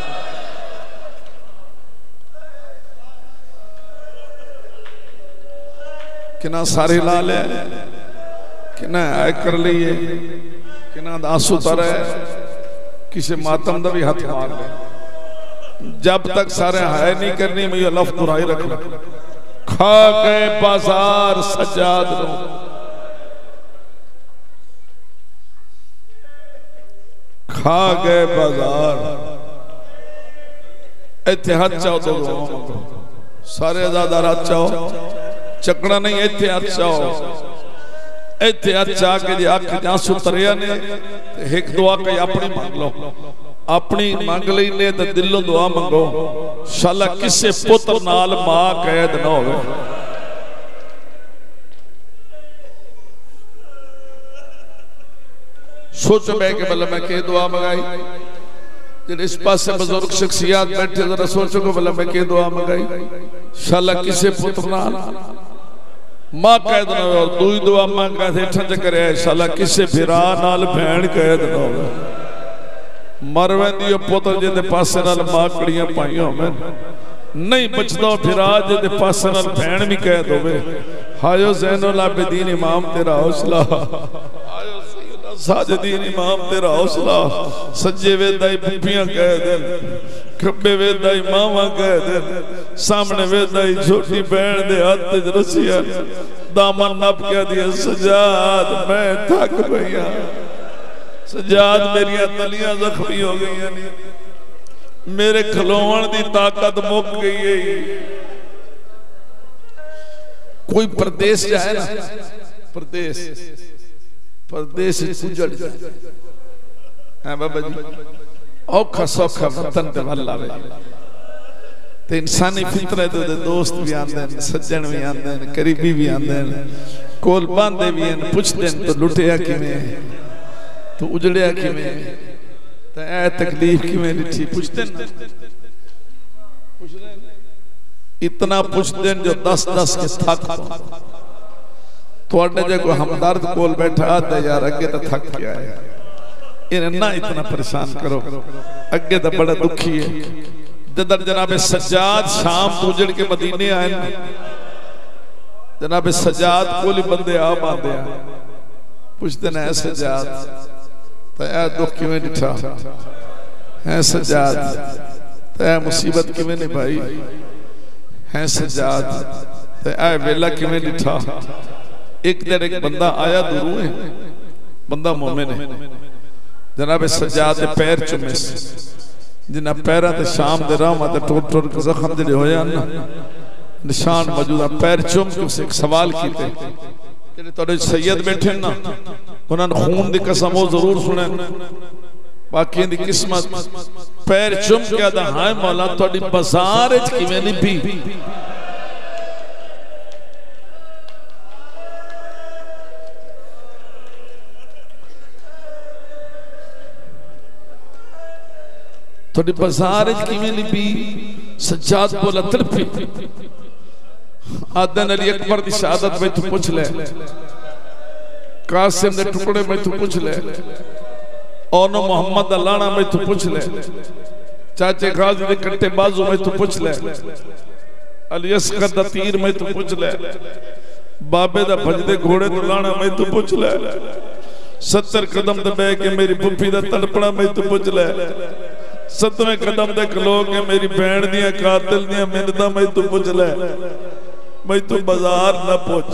किना सारे ला ले, किना आय कर लिए, किना आंसू तर किसी मातम दा भी हाथ मार ले। जब तक सारे हाय नहीं करनी मैं ये लफ्ज बुराई रखना। खा गए बाजार सज्जाद नु, खा गए बाजार। इत्थे हाथ चाहो तो सारे आजादार हाथ चाहो, चकना नहीं इत्थे हाथ चाहो। इत्थे हाथ चाह के जे अख आंसू तरिया ने एक दुआ कई अपनी मांग लो, अपनी मांग लेने तो दिलों दुआ मंगो। शाला किसे पुत्र नाल मां कैद ना होवे। सोचो मैं कि भला मैं के दुआ मंगाई। जिन इस पासे बुजुर्ग शख्सियात बैठे जरा सोचो कि भला मैं के दुआ मंगाई। शाला किसे पुत्र नाल मां कैद ना हो दुई दुआ मांगा थे ठंड करे। शाला किसे भिरा नाल भैन कैद ना हो मर वेंदी पुत्र जिहदे पासे नाल मां कड़ियां पाईयां होवे नहीं बचदा भिरा जिहदे पासे नाल भैन भी कैद होवे। हायो ज़ैनुल आबिदीन इमाम तेरा हौसला, हायो सैयद साजिदीन इमाम तेरा हौसला। सज्जे वेदा बुबियां कह दे, खब्बे वेदा मावा कह दे, सामने वेदा छोटी बहन दे हाथ च रस्सियां दामन नप के दिया सजाद मैं थक गई सजाद मेरिया तलियां जख्मी हो गई मेरे खलोवन की ताकत मुक गई है। कोई प्रदेश जाए ना प्रदेश प्रदेश उजड़ जाए है बाबा जी औखा सौखा वतन ते वल आवे ते इंसानी फितरत दे दोस्त भी आंदे हैं सज्जन भी आंदे हैं करीबी भी आंदे हैं कोल बांधे भी हैं पुछदे हैं तो लुटिया किवें तो उजड़िया किवें ते ए तकलीफ किवें दिठी पुछदे हैं पुछदे इतना पुछदे हैं जो दस दस के थक थोड़े जे कोई हमदर्द कोल बैठा आते यार अगे तो थक गया है इन्हें ना इतना परेशान करो अगे तो बड़ा दुखी है। जदर जनाब सज्जाद शाम उजड़ के मदीने आए जनाब सज्जाद कोली बंदे आ बांधे पुछते न है सज्जाद तो ए दुख किवें डिठा है सज्जाद तो ए मुसीबत किवें निभाई है सज्जाद तो ए वेला किवें डिठा। एक दिन एक बंदा आया दूरों है बंदा मोमिन है जनाब सज्जाद दे पैर चुमे जिन्हें पैरों ते शाम दे राह ते टुर टुर के जख्म जिहड़े होया ना निशान मौजूद पैर चुम के उसे एक सवाल कीते जिहड़े तुहाडे सैयद बैठे ना उन्होंने खून दी कसम वो जरूर सुने बाकी दी किस्मत पैर चुम के आदा हाय मौला तुहाडी बाजार च किवें निभी थोड़ी बाजार किवें लिपी सज्जाद बोला तड़पी आदन अली अकबर की शहादत में तू पूछ ले कासिम दे टुकड़े में तू पूछ ले ओनो मोहम्मद दा लाना में तू पूछ ले चाचे गाजी दे कट्टे बाजू में तू पूछ ले अली असगर दा तीर में तू पूछ ले बाबे दा भजदे घोड़े तो लाना में तू पूछ ले सत्तर कदम दे बह के मेरी पुप्पी दा तड़पड़ा में तू पूछ ले सतवें कदम दे खलो के मेरी बहन दिया कातिल दिया मिन्नतां मैं तू पूछ ले मैं तू बाजार ना पूछ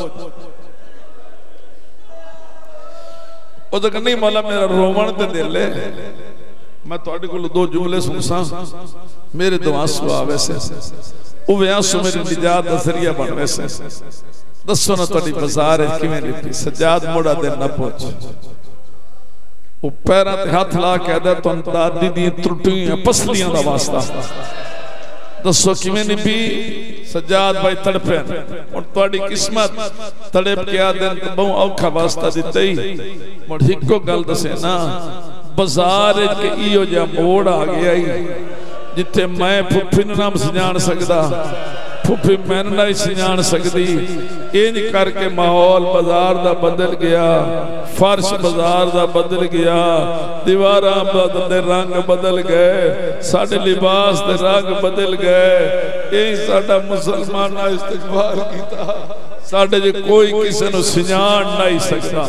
ओ तो नहीं मौला मेरा रोवण ते दिल है मैं तुहाडे कोल दो जुमले सुनसा मेरे दो आंसू आवे से ओ वे आंसू मेरी निजात दा जरिया बन वैसे दसो ना तुहाडी बाजार किवें लिपी सज्जाद मोड़ा दे ना पूछ वो पैरों ते हाथ ला के दे तुम दादी दी त्रुटियां पसलियां दा वास्ता दसो किवें निभी सज्जाद भाई तड़पे और तुहाडी किस्मत तड़प के आदन तो बहु औखा वास्ता दिते ही मुड़ इको गल दसे ना बाजार के इहो जिहा मोड़ आ गया ही जिथे मैं फुफी नूं ना सजान सकदा फुफी मैनूं नहीं सजान सकदी इंज करके माहौल बाजार दा बदल गया फर्श बाजार दा बदल गया दीवारां दे रंग बदल गए साडे लिबास दे रंग बदल गए यही साडा मुसलमान इस्तिगफार कीता साडे जे कोई किसी नूं सजान नहीं सकदा।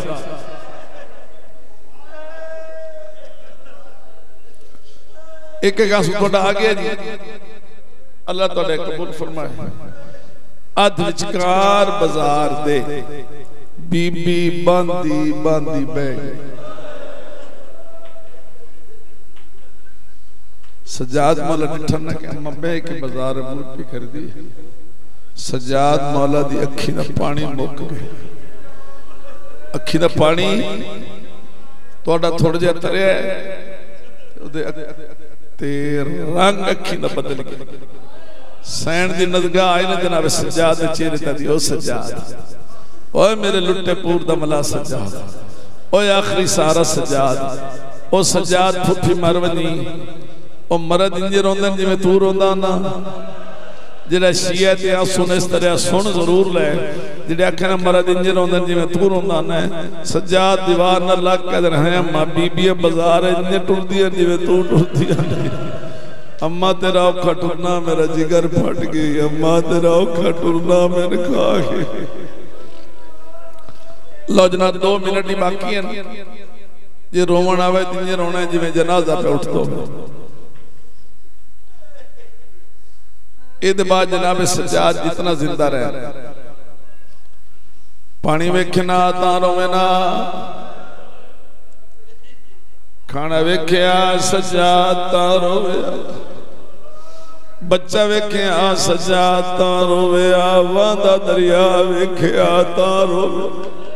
एक एक आंसू थोड़ा आ गया जी अल्लाह तुहाडे कबूल फरमाए। अध विचकार बाजार दे बीबी बांदी बांदी बह सज्जाद मौला डिठा ना कि अम्मा बह के बाजार मुर्गी कर दी सज्जाद मौला दी अखी दा पानी मुक गया अखी दा पानी तुहाडा थोड़ा जिहा तरिया ओदे ते रंग अखी दा बदल गया सैन दी नदगा आए ने जनाब सज्जाद दे चेहरे ते दी ओ सज्जाद ओए मेरे लुट्टे पूर दा मला सज्जाद ओए आखिरी सारा सजाद ओ सजाद फुफी मरवनी ओ मरद इंज रोंदन जिवें तू रोंदा ना जेड़ा शिया ते आ सुन इस तरह सुन जरूर ले जेड़े आखे ना मरद इंज रोंदन जिवें तू रोंदा ना सजाद दीवार ना लग के रहे अम्मा बीबी बाजार इंज टुरदी है जिवें तू टुरदी है अम्मा तेरा औखा टुरना मेरा जिगर फट गई अम्मा तेरा औखा टुरना मैंने खा के लो जना दो मिनट ही बाकी है जे रोवन आवे तिंजे रोना जिवें जनाजा पे उठ दो इद बाद जनाब सज्जाद जितना जिंदा रहे पानी वेखना ता रोवे ना खाना वेख्या सज्जाद ता रोवे बच्चा वेख्या सज्जाद ता रोवे वादा दरिया वेख्या ता रोवे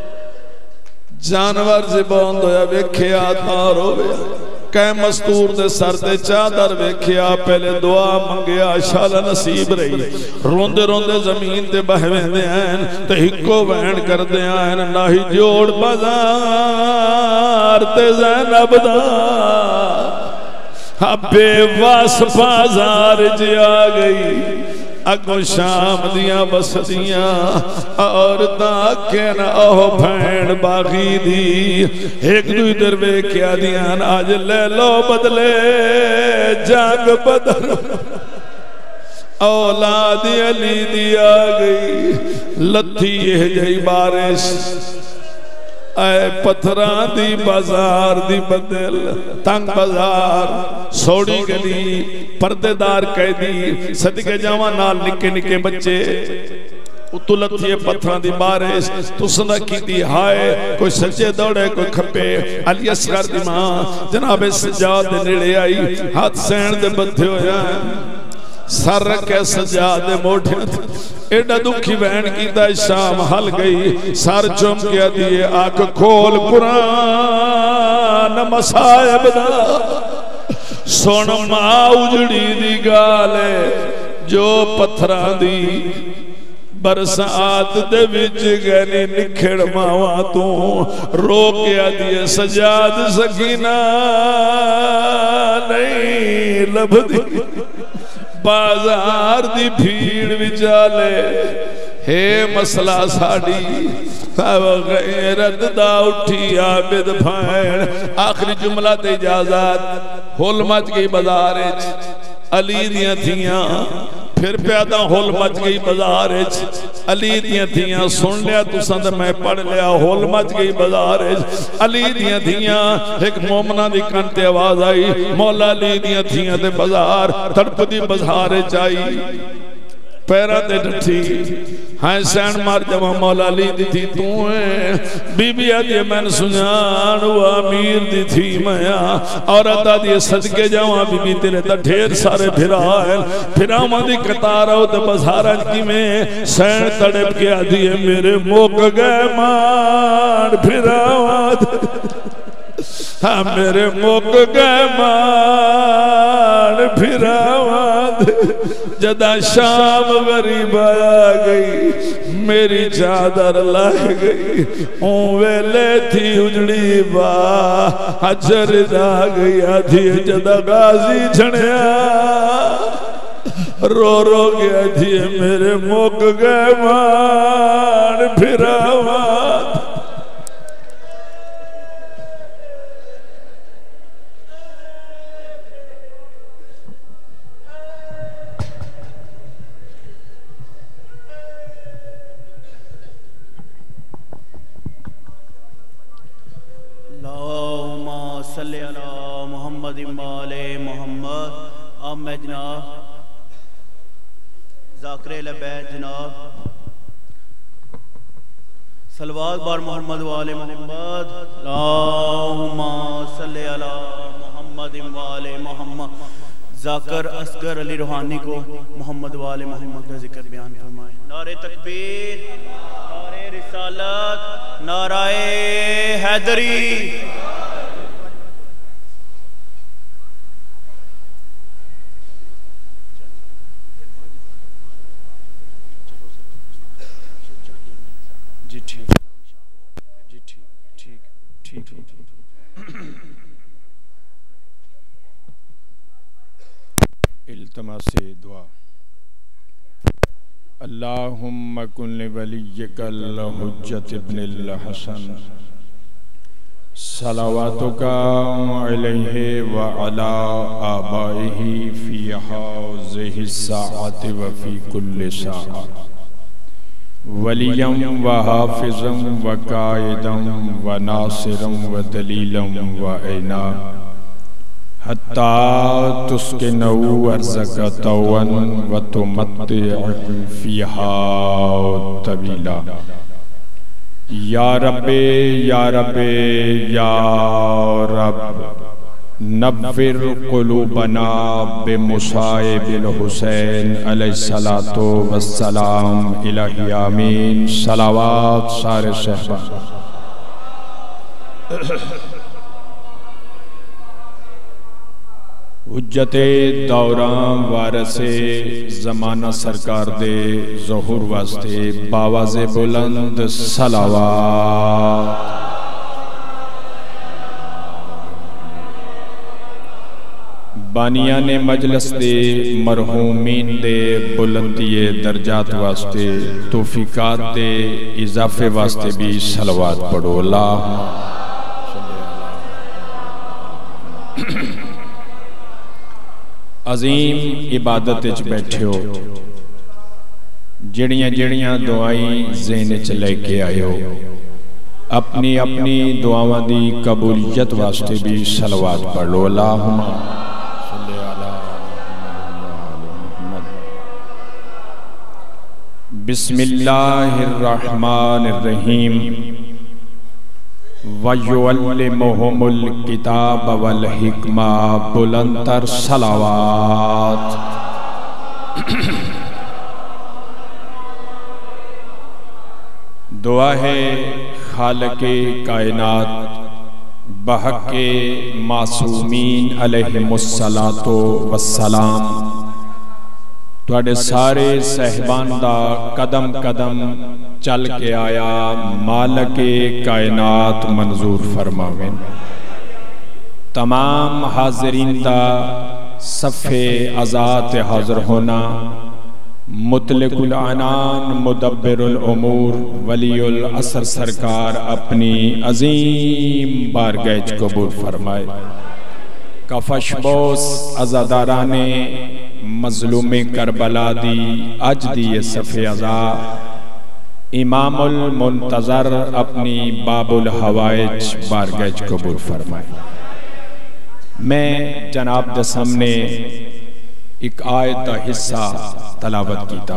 जानवर ज़िबान होया वेख्या ता रोवे कै मस्तूर दे सर ते चादर वेख्या पहले दुआ मंगया शाला नसीब रही रोंदे रोंदे जमीन ते बहवेंदे हैं ते हिको वैन करदे हैं ना ही जोड़ बाजार ते ज़ैनब दा बेवास बाजार च आ गई अगो शाम दिया बसदियां औरत आखे ना ओह भैन बागी दी एक दुई दर वेख्या दियां आज ले लो बदले जंग बदर औलाद अली दी आ गई लथी यह जई बारिश ऐ पत्थरां दी बाजार दी बदल तंग बाजार सोड़ी गली पर्देदार कैदी सदके जावा नाल निके निके बच्चे उतु लथी पत्थरां दी बारिश तुसना कीती हाय कोई सज्जे दौड़े कोई खप्पे अली असगर दी मां जनाब सज्जाद दे नेड़े आई हाथ सैन दे बंधे होया सर रखे सज्जाद दे मोढे एडा दुखी बहन कीता शाम हल गई सर चुम के दिए आंख खोल कुरान मसायब दा सुन मां उजड़ी दी गाल जो पत्थरां दी बरसात दे विच गनी निखड़ मावा तू रो के दिए सज्जाद सकीना नहीं लभदी बाजार दी भीड़ विचाले हे मसला साड़ी गैरत दा उठी आबिद भैन आखिरी जुमला ते इजाजत होल मच गई बाजार अली दियां थियां फिर प्यादा होल मच गई बाजार अली दियां थियां सुन लिया तुसां ते मैं पढ़ लिया होल मच गई बाजार अली दियां थियां एक मोमना दी कन ते आवाज आई मौला अली दियां थियां ते बाजार तड़पदी बाजार च आई पैरा ते डठी हाँ सैन मार जवा मौला अली दी थी तू बीबी आदि मैंने सुजान वो अमीर दी थी मैं औरत आदि सदके जावा बीबी तेरे तो ढेर सारे फिरा है फिरावा दी कतार आओ तो बाजारा की में सैन तड़प के आदि मेरे मुक गए मान फिरावा हाँ मेरे मुक गए मान फिरावा जदा शाम गरीब आ गई मेरी चादर लग गई ऊ वेले थी उजड़ी बा हजर आ गई आधी जदा गाजी छड़िया रो रो गया थी मेरे मुक गए मान फिरावा सलवात बार मोहम्मद वाले मोहम्मद अल्लाहुम्मा सल्ली अला मोहम्मद वाले मोहम्मद जाकर असगर अली रूहानी को मोहम्मद वाले मोहम्मद का जिक्र बयान फरमाए। नारे तकबीर, नारे रिसालत, नाराए हैदरी। जी ठीक, जी ठीक ठीक ठीक इल्तमासे दुआ। अल्लाहुम्मा कुल्लि वलिय्यकल हुज्जत इब्निल हसन सलावातुका अलैहि व अला आबाइहि फी हाज़िहि साअति व फी कुल्लि साअ वलियम व हाफिज़म व कायदम व नासिरम व दलीलम व ऐना हत्ता तुस्किनहु अर्ज़का तौअन व तुमत्तिअहु फ़ीहा तवीला। या रब्बे या रब्बे या रब नव्विर क़ुलूबना बिमुसाइबिल हुसैन अलैहिस्सलातु वस्सलाम इलाही आमीन। सलावात सारे सहबा। हुज्जते दौरान वारसे ज़माना सरकार दे ज़हूर वास्ते बावाज़े बुलंद सलावात। बानिया ने मजलस दे मरहूमीन दे बुलंदिए दर्जात वास्ते तौफीकात दे इजाफे वास्ते भी सलवात पढ़ो। अल्लाह अजीम इबादत च बैठे हो, जड़ियां जड़ियां दुआई ज़हन च लेके आए हो, अपनी अपनी दुआवां दी कबूलियत वास्ते भी सलवात पढ़ लो। अल्लाहुम्मा सल्ली अला मुहम्मद। बिस्मिल्लाहिर रहमानिर रहीम। वयुअल्लिमुहुमुल किताब वल हिकमा बुलंदतर सलावात। दुआ है खालिक़े कायनात बहक़े मासूमीन अलैहिमुस्सलातो वस्सलाम तुहाडे सारे सहबान दा कदम कदम चल के आया मालिके कायनात मंजूर फरमावें। तमाम हाज़रीन दा सफ़े आज़ात हाज़र होना मुतलिकुल अनान मुदब्बिरुल उमूर वलीउल असर सरकार अपनी अजीम बारगाह च कबूल फरमाए। कफशबोस अज़ादाराने मज़लूमे करबला दी अज दी ये सफ़े अज़ा इमामुल मुंतज़र अपनी बाबुल हवाइज बारगाह च कबूल फरमाए। मैं जनाब दे सामने एक आयत का हिस्सा तलावत कीता।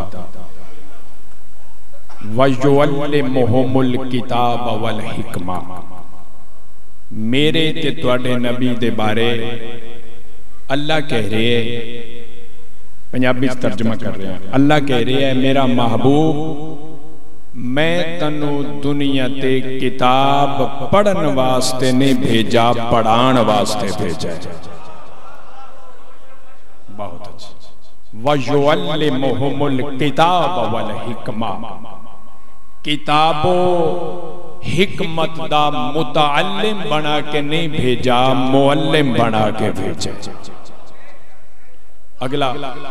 वयुअल्लिमुहुमुल किताब वल हिकमा। मेरे ते तुहाडे नबी दे बारे अल्लाह कह रहे है, पंजाबी तर्जमा कर रहे हैं, अल्लाह कह रहे है मेरा महबूब मैं तनु दुनिया ते किताब पढ़न वास्ते नहीं भेजा, पढ़ान वास्ते भेजा। बहुत अच्छा। वयुअल्लिमुहुमुल किताब वल हिकमा। किताबो हिकमत दा मुतअल्लिम बना के नहीं भेजा, मुअल्लिम बना के भेजा। अगला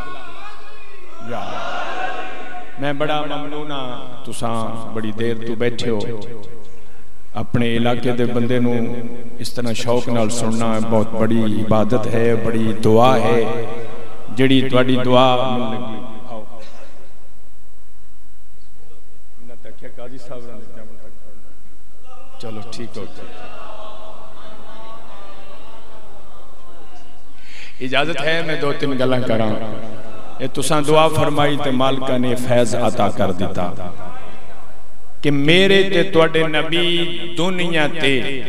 मैं बड़ा ममनूना तुसा बड़ी देर तू बैठे हो, अपने इलाके दे बंदे नू इस तरह शौक नाल सुनना बहुत बड़ी इबादत है, बड़ी दुआ है। जिहड़ी तुहाडी दुआ लगी आओ ना तक काजी साहब ने चलो ठीक हो इजाजत है। मैं दो तीन गल्लां करां। ये तुसां दुआ फरमाई ते मालिका ने फैज अता कर दिता कि मेरे ते तुहाडे नबी दुनिया ते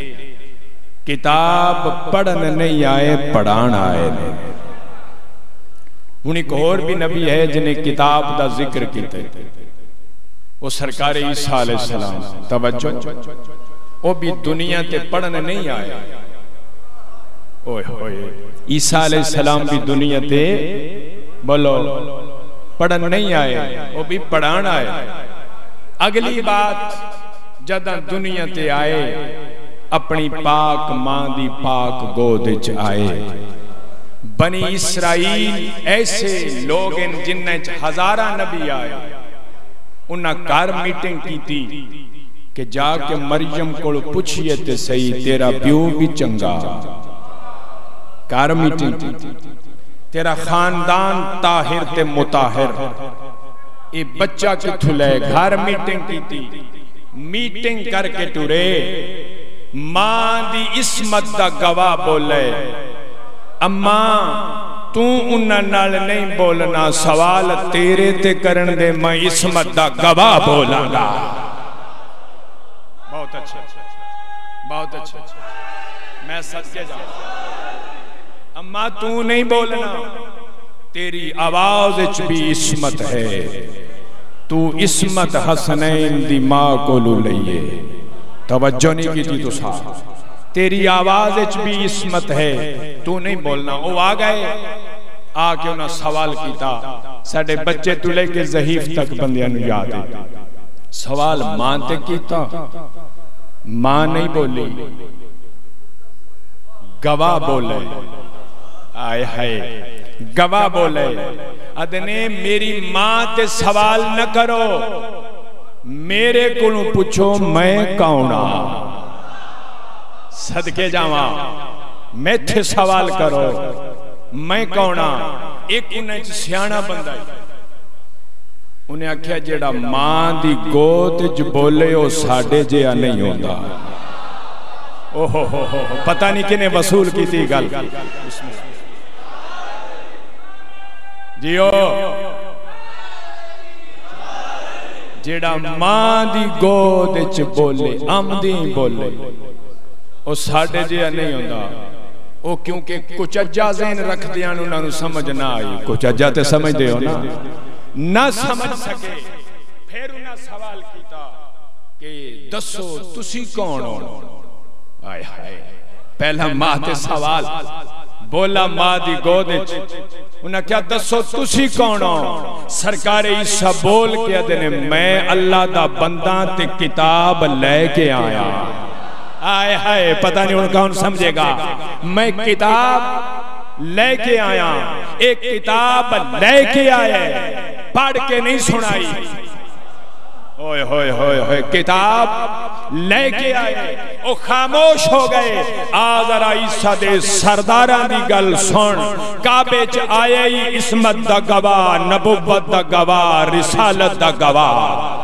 किताब पढ़न नहीं आए, पढ़ान आए ने। हुण एक होर भी नबी है जिन्हें किताब दा जिक्र कीता, वो सरकार ईसा अलैहिस्सलाम। तवज्जो, वो भी दुनिया ते पढ़न नहीं आए। ओए होए, ईसा अलैहिस्सलाम भी दुनिया ते बोलो पढ़न नहीं आए, वो भी पढ़ान आए। अगली बात जदा दुनिया ते आए अपनी पाक मां दी पाक गोद च आए, बनी इसराइल ऐसे लोग इन जिन्हें हजारा नबी आए, उन्हें घर मीटिंग की थी कि जाके मरियम को पूछिए ते सही तेरा प्यो भी चंगा। घर मीटिंग की तेरा खानदान ताहिर ते मुताहिर, ये बच्चा किथु ले। घर मीटिंग की थी, मीटिंग करके टुरे मां दी इस्मत दा गवाह बोले, अम्मा तू उन्हां नाल नहीं बोलना, सवाल तेरे ते करन दे, मैं इस्मत दा गवाह बोलांगा। बहुत अच्छा, बहुत अच्छा, मैं सत्य जाऊं। अम्मा तू नहीं बोलना, तेरी आवाज विच भी इस्मत है, तू इस्मत हसनैन दी मां को लइए। तवज्जो नहीं की थी तुसा, तेरी आवाज विच भी इस्मत है, तू नहीं बोलना। वो आ गए, आके उन्हें सवाल किया, साडे बच्चे तू लेके ज़हीफ तक बंदियां नूं याद है। सवाल मां ते कीता, मां नहीं बोली, गवाह बोले। आए हाय, गवाह बोले, अदने मेरी मां ते सवाल न करो, मेरे को पूछो मैं कौना। सदके जावा, मैथे सवाल करो मैं कौना। एक उन्हें सियाना बंदा, उन्हें आख्या जेड़ा मां दी गोद च बोले ओ साडे जिहा नहीं होंदा। ओहो हो हो, पता नहीं किने वसूल की थी गल। जियो, जेड़ा मां दी गोद च बोले, आमदी बोले, ओ साडे जिहा नहीं होंदा। ओ क्योंकि कुछ अज्जा ज़हन रखदियां उन्होंने समझ ना आई। कुछ अज्जा ते समझदे हो ना, ना समझ सके। फिर उन्हें सवाल किया कि दसो तुसी कौन हो। आय हाय, पहला मां ते सवाल बोला मां दी गोद च। उन्हें क्या दसो तुसी कौन हो। सरकार ईसा बोल के आदे मैं अल्लाह दा बंदा ते किताब लेके आया। आय हाय, पता नहीं उनका कौन समझेगा। मैं किताब लेके आया, एक किताब लेके आए, पढ़ के नहीं सुनाई। ओए होए होए होए, किताब लेके आए, ओ खामोश हो गए। आ जरा ईसा दे सरदारां दी गल सुन। काबे च आए ही इस्मत दा गवाह, नबुव्वत दा गवाह, रिसालत दा गवाह।